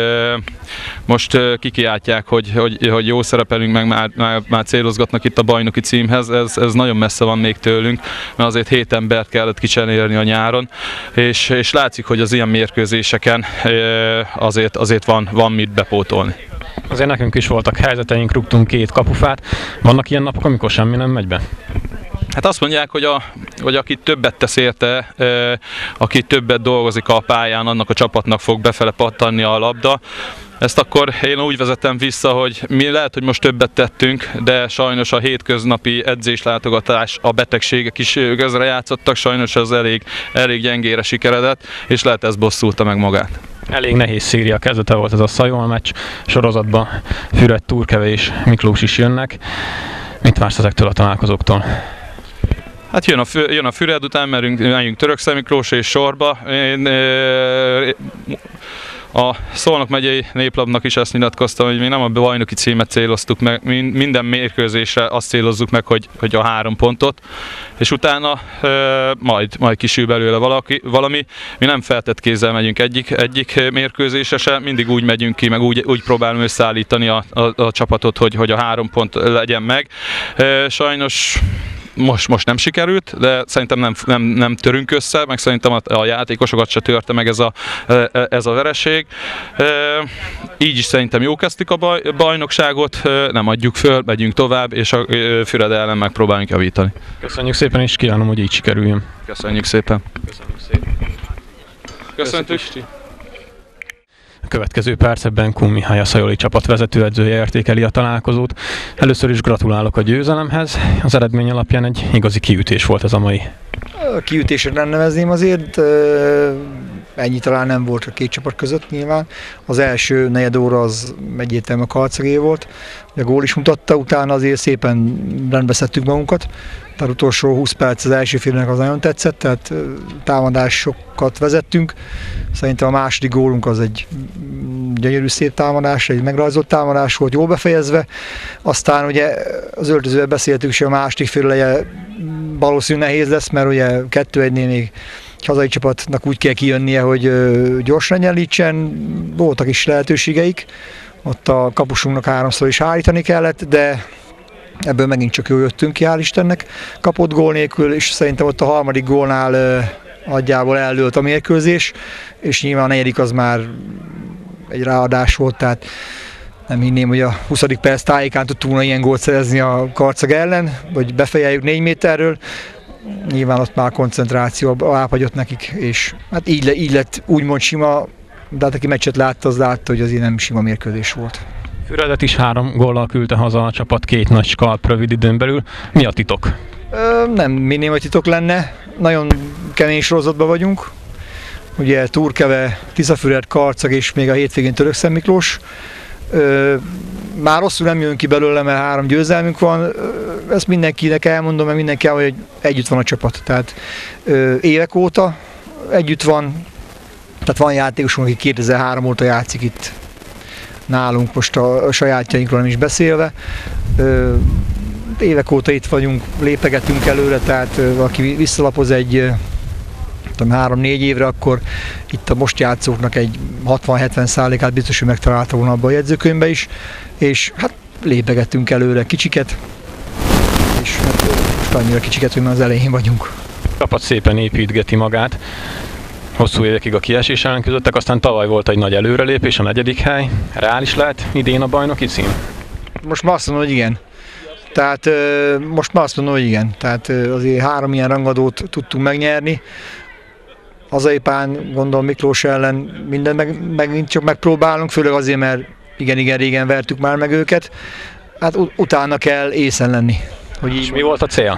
most uh, kikiáltják, hogy, hogy, hogy jó szerepelünk, meg már, már, már célozgatnak itt a bajnoki címhez. Ez, ez nagyon messze van még tőlünk, mert azért hét embert kellett kicserélni a nyáron, és, és látszik, hogy az ilyen mérkőzéseken uh, azért, azért van, van mit bepótolni. Azért nekünk is voltak helyzeteink, rúgtunk két kapufát. Vannak ilyen napok, amikor semmi nem megy be? Hát azt mondják, hogy, a, hogy aki többet tesz érte, e, aki többet dolgozik a pályán, annak a csapatnak fog befele pattanni a labda. Ezt akkor én úgy vezetem vissza, hogy mi lehet, hogy most többet tettünk, de sajnos a hétköznapi edzéslátogatás, a betegségek is közrejátszottak, sajnos az elég, elég gyengére sikeredett, és lehet ez bosszulta meg magát. Elég nehéz széria kezdete volt ez a Szajol meccs, sorozatban Füred, Turkeve és Miklós is jönnek. Mit vársz ezektől a találkozóktól? Hát jön a, jön a Füred, után merünk, megyünk Törökszeg Miklós és sorba. Én, e, a Szolnok megyei néplapnak is ezt nyilatkoztam, hogy mi nem a bajnoki címet céloztuk meg, minden mérkőzésre azt célozzuk meg, hogy, hogy a három pontot, és utána e, majd, majd kisül belőle valaki, valami. Mi nem feltett kézzel megyünk egyik, egyik mérkőzésre se, mindig úgy megyünk ki, meg úgy, úgy próbálunk összeállítani a, a, a csapatot, hogy, hogy a három pont legyen meg. E, sajnos Most, most nem sikerült, de szerintem nem, nem, nem törünk össze, meg szerintem a, a játékosokat se törte meg ez a, ez a vereség. E, így is szerintem jó kezdtük a baj, bajnokságot, nem adjuk föl, megyünk tovább, és a Füred ellen megpróbálunk javítani. Köszönjük szépen, és kívánom, hogy így sikerüljön. Köszönjük szépen. Köszönjük szépen. Köszöntük. A következő percekben Kun Mihály, a szajoli csapat vezetőedzője értékeli a találkozót. Először is gratulálok a győzelemhez. Az eredmény alapján egy igazi kiütés volt ez a mai. A kiütésre nem nevezném azért. Ennyi talán nem volt a két csapat között nyilván. Az első negyed óra az egyértelműen a karcegé volt. A gól is mutatta, utána azért szépen rendbe szedtük magunkat. Tehát utolsó húsz perc az első félnek az nagyon tetszett, tehát támadásokat vezettünk. Szerintem a második gólunk az egy gyönyörű szép támadás, egy megrajzolt támadás volt, jól befejezve. Aztán ugye az öltözőben beszéltük, hogy a második féleleje valószínűleg nehéz lesz, mert ugye kettő egynél még egy hazai csapatnak úgy kell kijönnie, hogy gyorsan egyenlítsen. Voltak is lehetőségeik, ott a kapusunknak háromszor is hárítani kellett, de ebből megint csak jól jöttünk ki, hál' Istennek, kapott gól nélkül, és szerintem ott a harmadik gólnál uh, nagyjából eldőlt a mérkőzés, és nyilván a negyedik az már egy ráadás volt, tehát nem hinném, hogy a huszadik perc tájékán tudtunk volna ilyen gólt szerezni a Karcag ellen, vagy befejeljük négy méterről. Nyilván ott már koncentráció ápagyott nekik, és hát így, le, így lett úgymond sima, de hát aki meccset látta, az látta, hogy azért nem sima mérkőzés volt. Füredet is három góllal küldte haza a csapat két nagy skalp rövid időn belül. Mi a titok? Ö, nem minném, hogy titok lenne. Nagyon kemény sorozatban vagyunk. Ugye Turkeve, Tiszafüred, Karcag és még a hétvégén Törökszeg Miklós. Ö, már rosszul nem jön ki belőle, mert három győzelmünk van. Ö, ezt mindenkinek elmondom, mert mindenki elmondja, hogy együtt van a csapat. Tehát ö, évek óta együtt van, Tehát van játékosunk, aki kétezer-három óta játszik itt nálunk, most a sajátjainkról nem is beszélve. Évek óta itt vagyunk, lépegetünk előre, tehát aki visszalapoz egy három-négy évre, akkor itt a most játszóknak egy hatvan-hetven százalékát biztos, hogy megtalálta volna abban a jegyzőkönyvben is, és hát lépegettünk előre kicsiket, és hát most annyira kicsiket, hogy már az elején vagyunk. A csapat szépen építgeti magát. Hosszú évekig a kiesés ellen küzdöttek, aztán tavaly volt egy nagy előrelépés, a negyedik hely. Reális lehet idén a bajnoki cím? Most már azt mondom, hogy igen. Tehát most már azt mondom, hogy igen. Tehát azért három ilyen rangadót tudtunk megnyerni. Hazaipán, gondolom Miklós ellen mindent meg, megint csak megpróbálunk, főleg azért, mert igen-igen régen vertük már meg őket. Hát utána kell észen lenni. Hogy És mi volt a cél?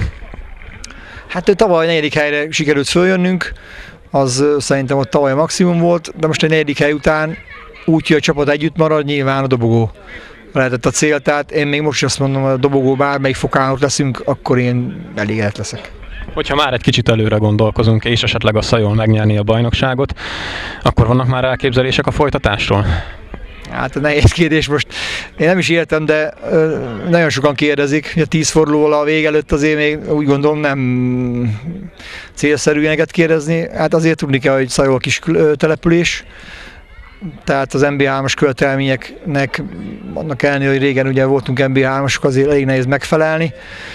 Hát tavaly a negyedik helyre sikerült följönnünk, az szerintem ott tavaly a maximum volt, de most a negyedik hely után úgy, hogy a csapat együtt marad, nyilván a dobogó lehetett a cél, tehát én még most azt mondom, hogy a dobogó bármelyik fokán ott leszünk, akkor én elégedett leszek. Hogyha már egy kicsit előre gondolkozunk, és esetleg a Szajol megnyerni a bajnokságot, akkor vannak már elképzelések a folytatásról? Hát a nehéz kérdés most, én nem is értem, de ö, nagyon sokan kérdezik, hogy a tíz fordulóval a vég előtt azért még úgy gondolom nem célszerű ilyeneket kérdezni. Hát azért tudni kell, hogy Szajol kis település, tehát az en bé hármas követelményeknek, annak ellenére, hogy régen ugye voltunk en bé hármasok, azért elég nehéz megfelelni.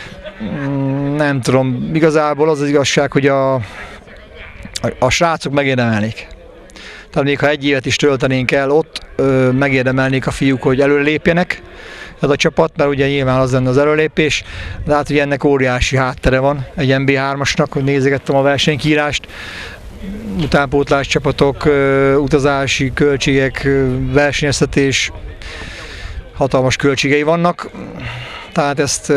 Nem tudom, igazából az az igazság, hogy a, a, a srácok megérdemelnék. Tehát még ha egy évet is töltenénk el ott, ö, megérdemelnék a fiúk, hogy előlépjenek ez a csapat, mert ugye nyilván az lenne az előlépés, de hát ugye ennek óriási háttere van egy en bé hármasnak, hogy nézegettem a versenykírást, utánpótlás csapatok, ö, utazási költségek, ö, versenyeztetés, hatalmas költségei vannak. Tehát ezt,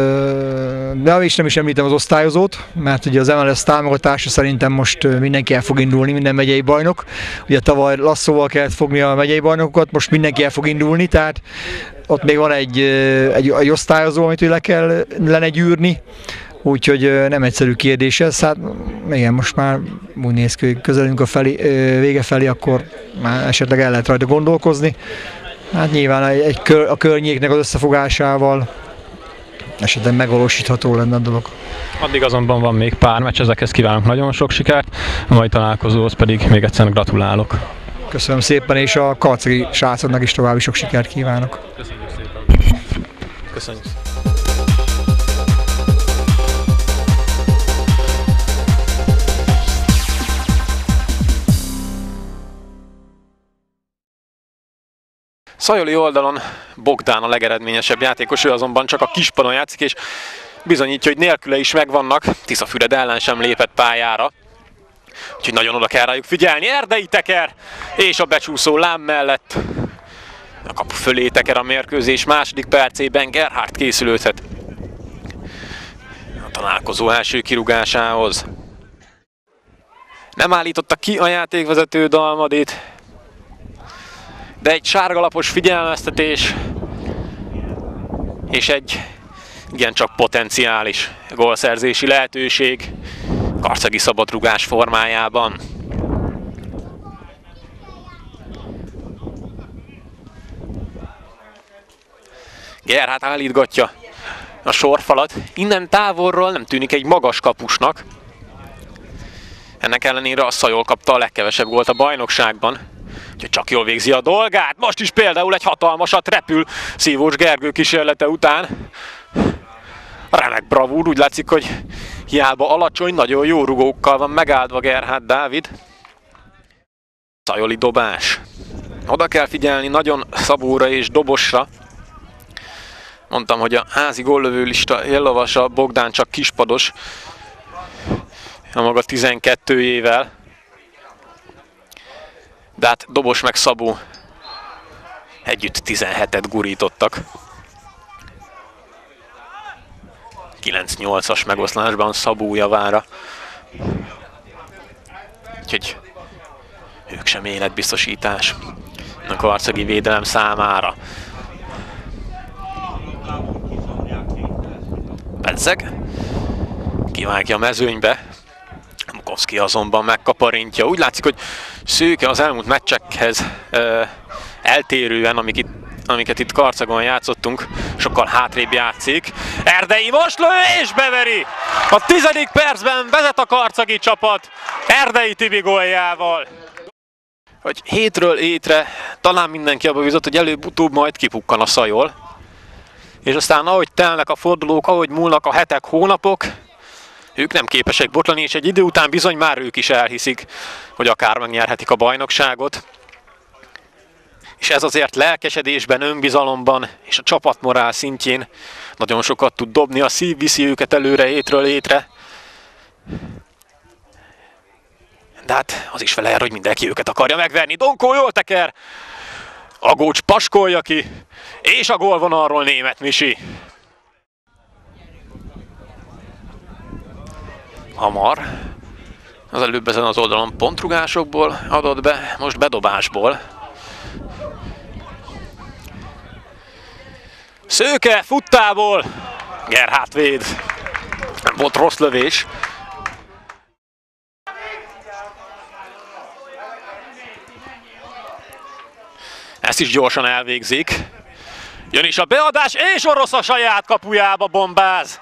de is nem is említem az osztályozót, mert ugye az em el es támogatása szerintem most mindenki el fog indulni, minden megyei bajnok. Ugye tavaly lasszóval kellett fogni a megyei bajnokokat, most mindenki el fog indulni, tehát ott még van egy, egy, egy osztályozó, amit le kell lenne gyűrni, úgyhogy nem egyszerű kérdés ez. Hát igen, most már úgy néz ki, hogy közelünk a felé, vége felé, akkor már esetleg el lehet rajta gondolkozni. Hát nyilván egy kör, a környéknek az összefogásával esetleg megvalósítható lenne a dolog. Addig azonban van még pár meccs, ezekhez kívánok nagyon sok sikert, a mai találkozóhoz pedig még egyszer gratulálok. Köszönöm szépen, és a karcagi srácoknak is további sok sikert kívánok. Köszönjük szépen. Köszönjük. Szajoli oldalon Bogdán a legeredményesebb játékos, ő azonban csak a kispadon játszik, és bizonyítja, hogy nélküle is megvannak. Tiszafüred ellen sem lépett pályára, úgyhogy nagyon oda kell rájuk figyelni. Erdei teker, és a becsúszó lám mellett a kapu fölé teker a mérkőzés második percében. Gerhard készülődhet a találkozó első kirúgásához. Nem állította ki a játékvezető Dalmadit, de egy sárgalapos figyelmeztetés és egy igencsak potenciális gólszerzési lehetőség karcagi szabadrugás formájában. Gerhard állítgatja a sorfalat, innen távolról nem tűnik egy magas kapusnak. Ennek ellenére a Szajol kapta a legkevesebb gólt a bajnokságban. Úgyhogy csak jól végzi a dolgát. Most is például egy hatalmasat repül Szívós Gergő kísérlete után. Remek bravúr, úgy látszik, hogy hiába alacsony, nagyon jó rugókkal van megáldva Gerhard Dávid. Szajoli dobás. Oda kell figyelni nagyon Szabóra és Dobosra. Mondtam, hogy a házi góllövő lista éllovasa, Bogdán csak kispados. A maga tizenkettőjével. De hát Dobos meg Szabó együtt tizenhetet gurítottak. kilenc nyolcas megoszlásban Szabó javára. Úgyhogy ők sem életbiztosítás a karcagi védelem számára. Bezzeg kivágja a mezőnybe. Mukovszki azonban megkaparintja. Úgy látszik, hogy Szőke az elmúlt meccsekhez ö, eltérően, amik itt, amiket itt Karcagon játszottunk, sokkal hátrébb játszik. Erdei most lő és beveri! A tizedik percben vezet a karcagi csapat Erdei Tibi góljával. Hogy hétről hétre talán mindenki abba bizott, hogy előbb-utóbb majd kipukkan a szajol. És aztán ahogy telnek a fordulók, ahogy múlnak a hetek, hónapok, ők nem képesek botlani, és egy idő után bizony már ők is elhiszik, hogy akár megnyerhetik a bajnokságot. És ez azért lelkesedésben, önbizalomban és a csapatmorál szintjén nagyon sokat tud dobni, a szív viszi őket előre hétről hétre. De hát az is vele jár, hogy mindenki őket akarja megverni. Donkó jól teker, Agócs paskolja ki, és a gólvonalról Németh Misi. Hamar. Az előbb ezen az oldalon pontrugásokból adott be, most bedobásból. Szőke futtából, Gerhát véd. Nem volt rossz lövés. Ezt is gyorsan elvégzik. Jön is a beadás, és Orosz a saját kapujába bombáz.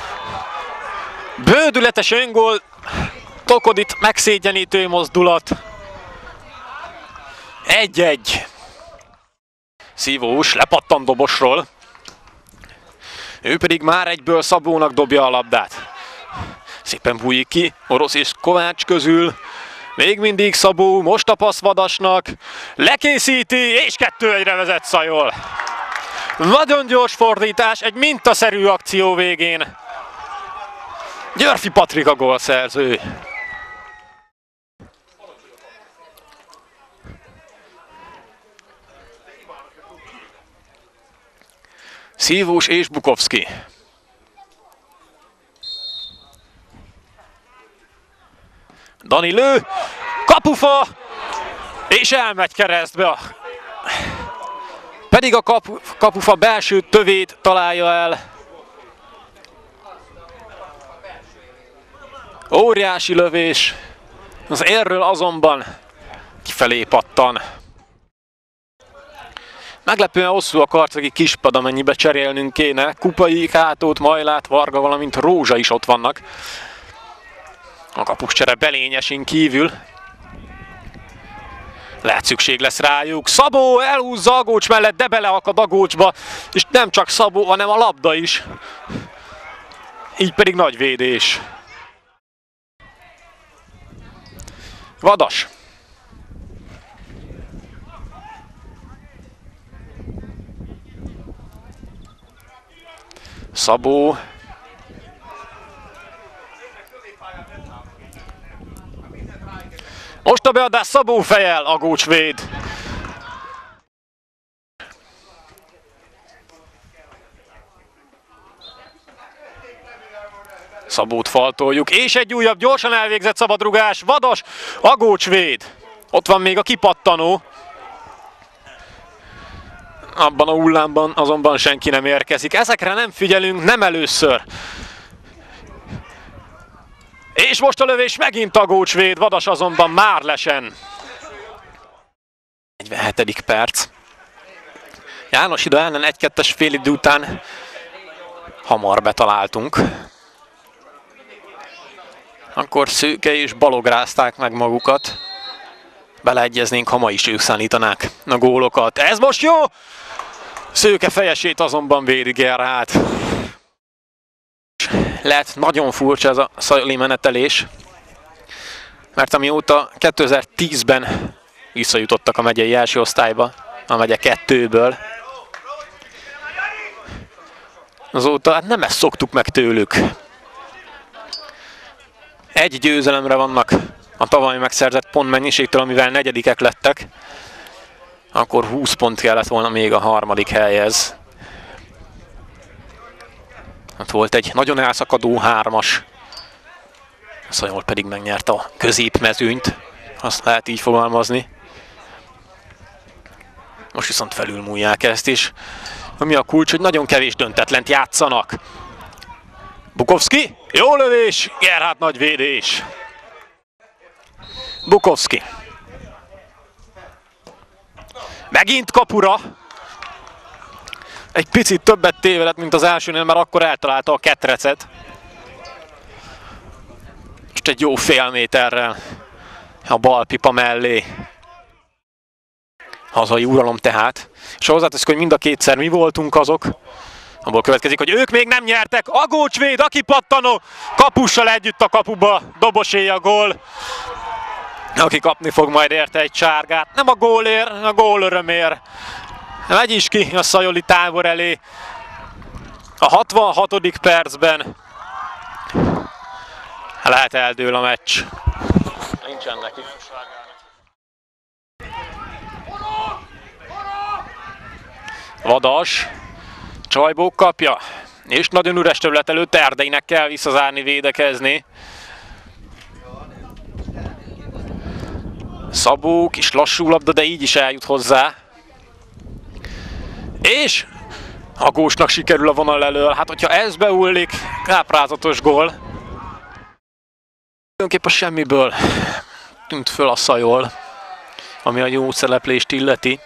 Bődületes öngól, Tokodit megszégyenítő mozdulat. Egy-egy. Szívós lepattan dobosról. Ő pedig már egyből Szabónak dobja a labdát. Szépen bújik ki Orosz és Kovács közül. Még mindig Szabó, most a passz Vadasnak. Lekészíti, és kettő egyre vezet Szajol. Nagyon gyors fordítás, egy mintaszerű akció végén. Györfi Patrik a gólszerző. Szívós és Bukovszki. Dani lő, kapufa, és elmegy keresztbe. Pedig a kapu, kapufa belső tövét találja el. Óriási lövés, az érről azonban kifelé pattan. Meglepően hosszú a karcagi kispad, amennyibe cserélnünk kéne. Kupai, Kátót, Majlát, Varga, valamint Rózsa is ott vannak. A kapuscsere Belényesin kívül. Lehet szükség lesz rájuk. Szabó elhúzza Agócs mellett, de beleakad Agócsba. És nem csak Szabó, hanem a labda is. Így pedig nagy védés. Vadas. Szabó. Most a beadás, Szabó fejel, Agócs véd. Szabót faltoljuk, és egy újabb gyorsan elvégzett szabadrugás, Vadas, Agócs véd. Ott van még a kipattanó. Abban a hullámban azonban senki nem érkezik. Ezekre nem figyelünk, nem először. És most a lövés megint Agócs véd, Vadas azonban már lesen. negyvenhetedik perc. János Ida ellen egy-kettes félidő után hamar betaláltunk. Akkor Szőke és Balog rázták meg magukat. Beleegyeznénk, ha ma is ők szállítanák a gólokat. Ez most jó! Szőke fejesét azonban védi Gerhát. Lehet nagyon furcsa ez a szajoli menetelés, mert amióta kétezer-tízben visszajutottak a megyei első osztályba, a megye kettőből, azóta hát nem ezt szoktuk meg tőlük. Egy győzelemre vannak a tavaly megszerzett pontmennyiségtől, amivel negyedikek lettek, akkor húsz pont kellett volna még a harmadik helyhez. Ott volt egy nagyon elszakadó hármas, Szajol pedig megnyerte a középmezőnyt, azt lehet így fogalmazni. Most viszont felülmúlják ezt is. Ami a kulcs, hogy nagyon kevés döntetlent játszanak. Bukovszki, jó lövés, Gerhát nagy védés. Bukovszki. Megint kapura. Egy picit többet tévedett, mint az elsőnél, mert akkor eltalálta a ketrecet. Most egy jó fél méterrel a bal pipa mellé. Hazai uralom tehát. És hozzáteszik, hogy mind a kétszer mi voltunk azok. Abból következik, hogy ők még nem nyertek. Agócsvéd, aki pattanó, kapussal együtt a kapuba, Dobosé a gól. Aki kapni fog majd érte egy sárgát. Nem a gólért, a gól örömért. Megy is ki a szajoli tábor elé. A hatvanhatodik percben lehet eldől a meccs. Nincsen neki. Vadas. Csajbók kapja. És nagyon üres terület előtt Erdeinek kell visszazárni, védekezni. Szabó, kis lassú labda, de így is eljut hozzá. És Agósnak sikerül a vonal elől. Hát, hogyha ez beullik, káprázatos gól. Tulajdonképpen a semmiből tűnt föl a Szajol, ami a jó szereplést illeti.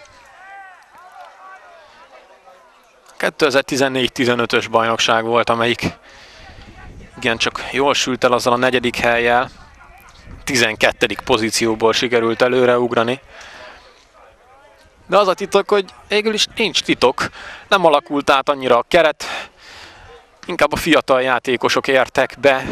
kétezer-tizennégy tizenötös bajnokság volt, amelyik igencsak jól sült el azzal a negyedik hellyel. tizenkettedik pozícióból sikerült előreugrani. De az a titok, hogy végül is nincs titok. Nem alakult át annyira a keret. Inkább a fiatal játékosok értek be.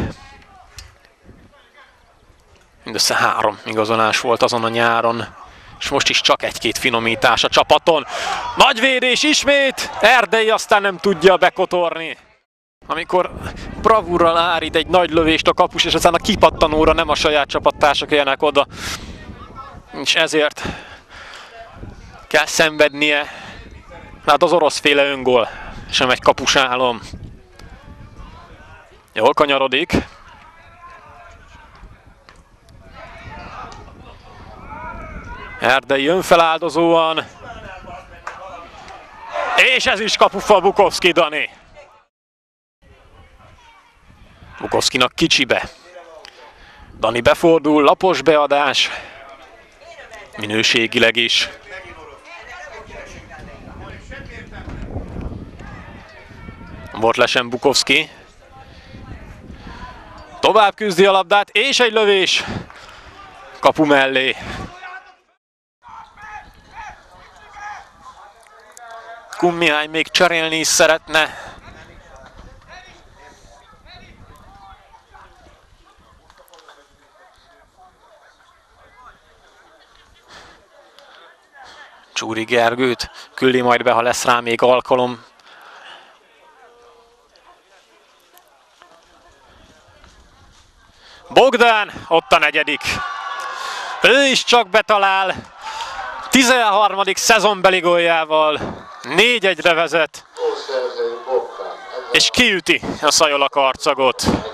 Mindössze három igazolás volt azon a nyáron. És most is csak egy-két finomítás a csapaton. Nagy védés ismét! Erdei aztán nem tudja bekotorni. Amikor bravúrral árít egy nagy lövést a kapus, és aztán a kipattanóra nem a saját csapattársak élnek oda. És ezért kell szenvednie. Hát az oroszféle öngól, sem egy kapusálom. Jól kanyarodik. Erdei jön feláldozóan. És ez is kapufa Bukovszki Dani. Bukovszkinak kicsibe. Dani befordul, lapos beadás. Minőségileg is. Volt lesen Bukovszki. Tovább küzdi a labdát, és egy lövés. Kapu mellé. Kun Mihály még cserélni is szeretne. Csúri Gergőt küldi majd be, ha lesz rá még alkalom. Bogdán, ott a negyedik. Ő is csak betalál. tizenharmadik szezonbeli góljával. négy egyre vezet. És kiüti a Szajola karcagot.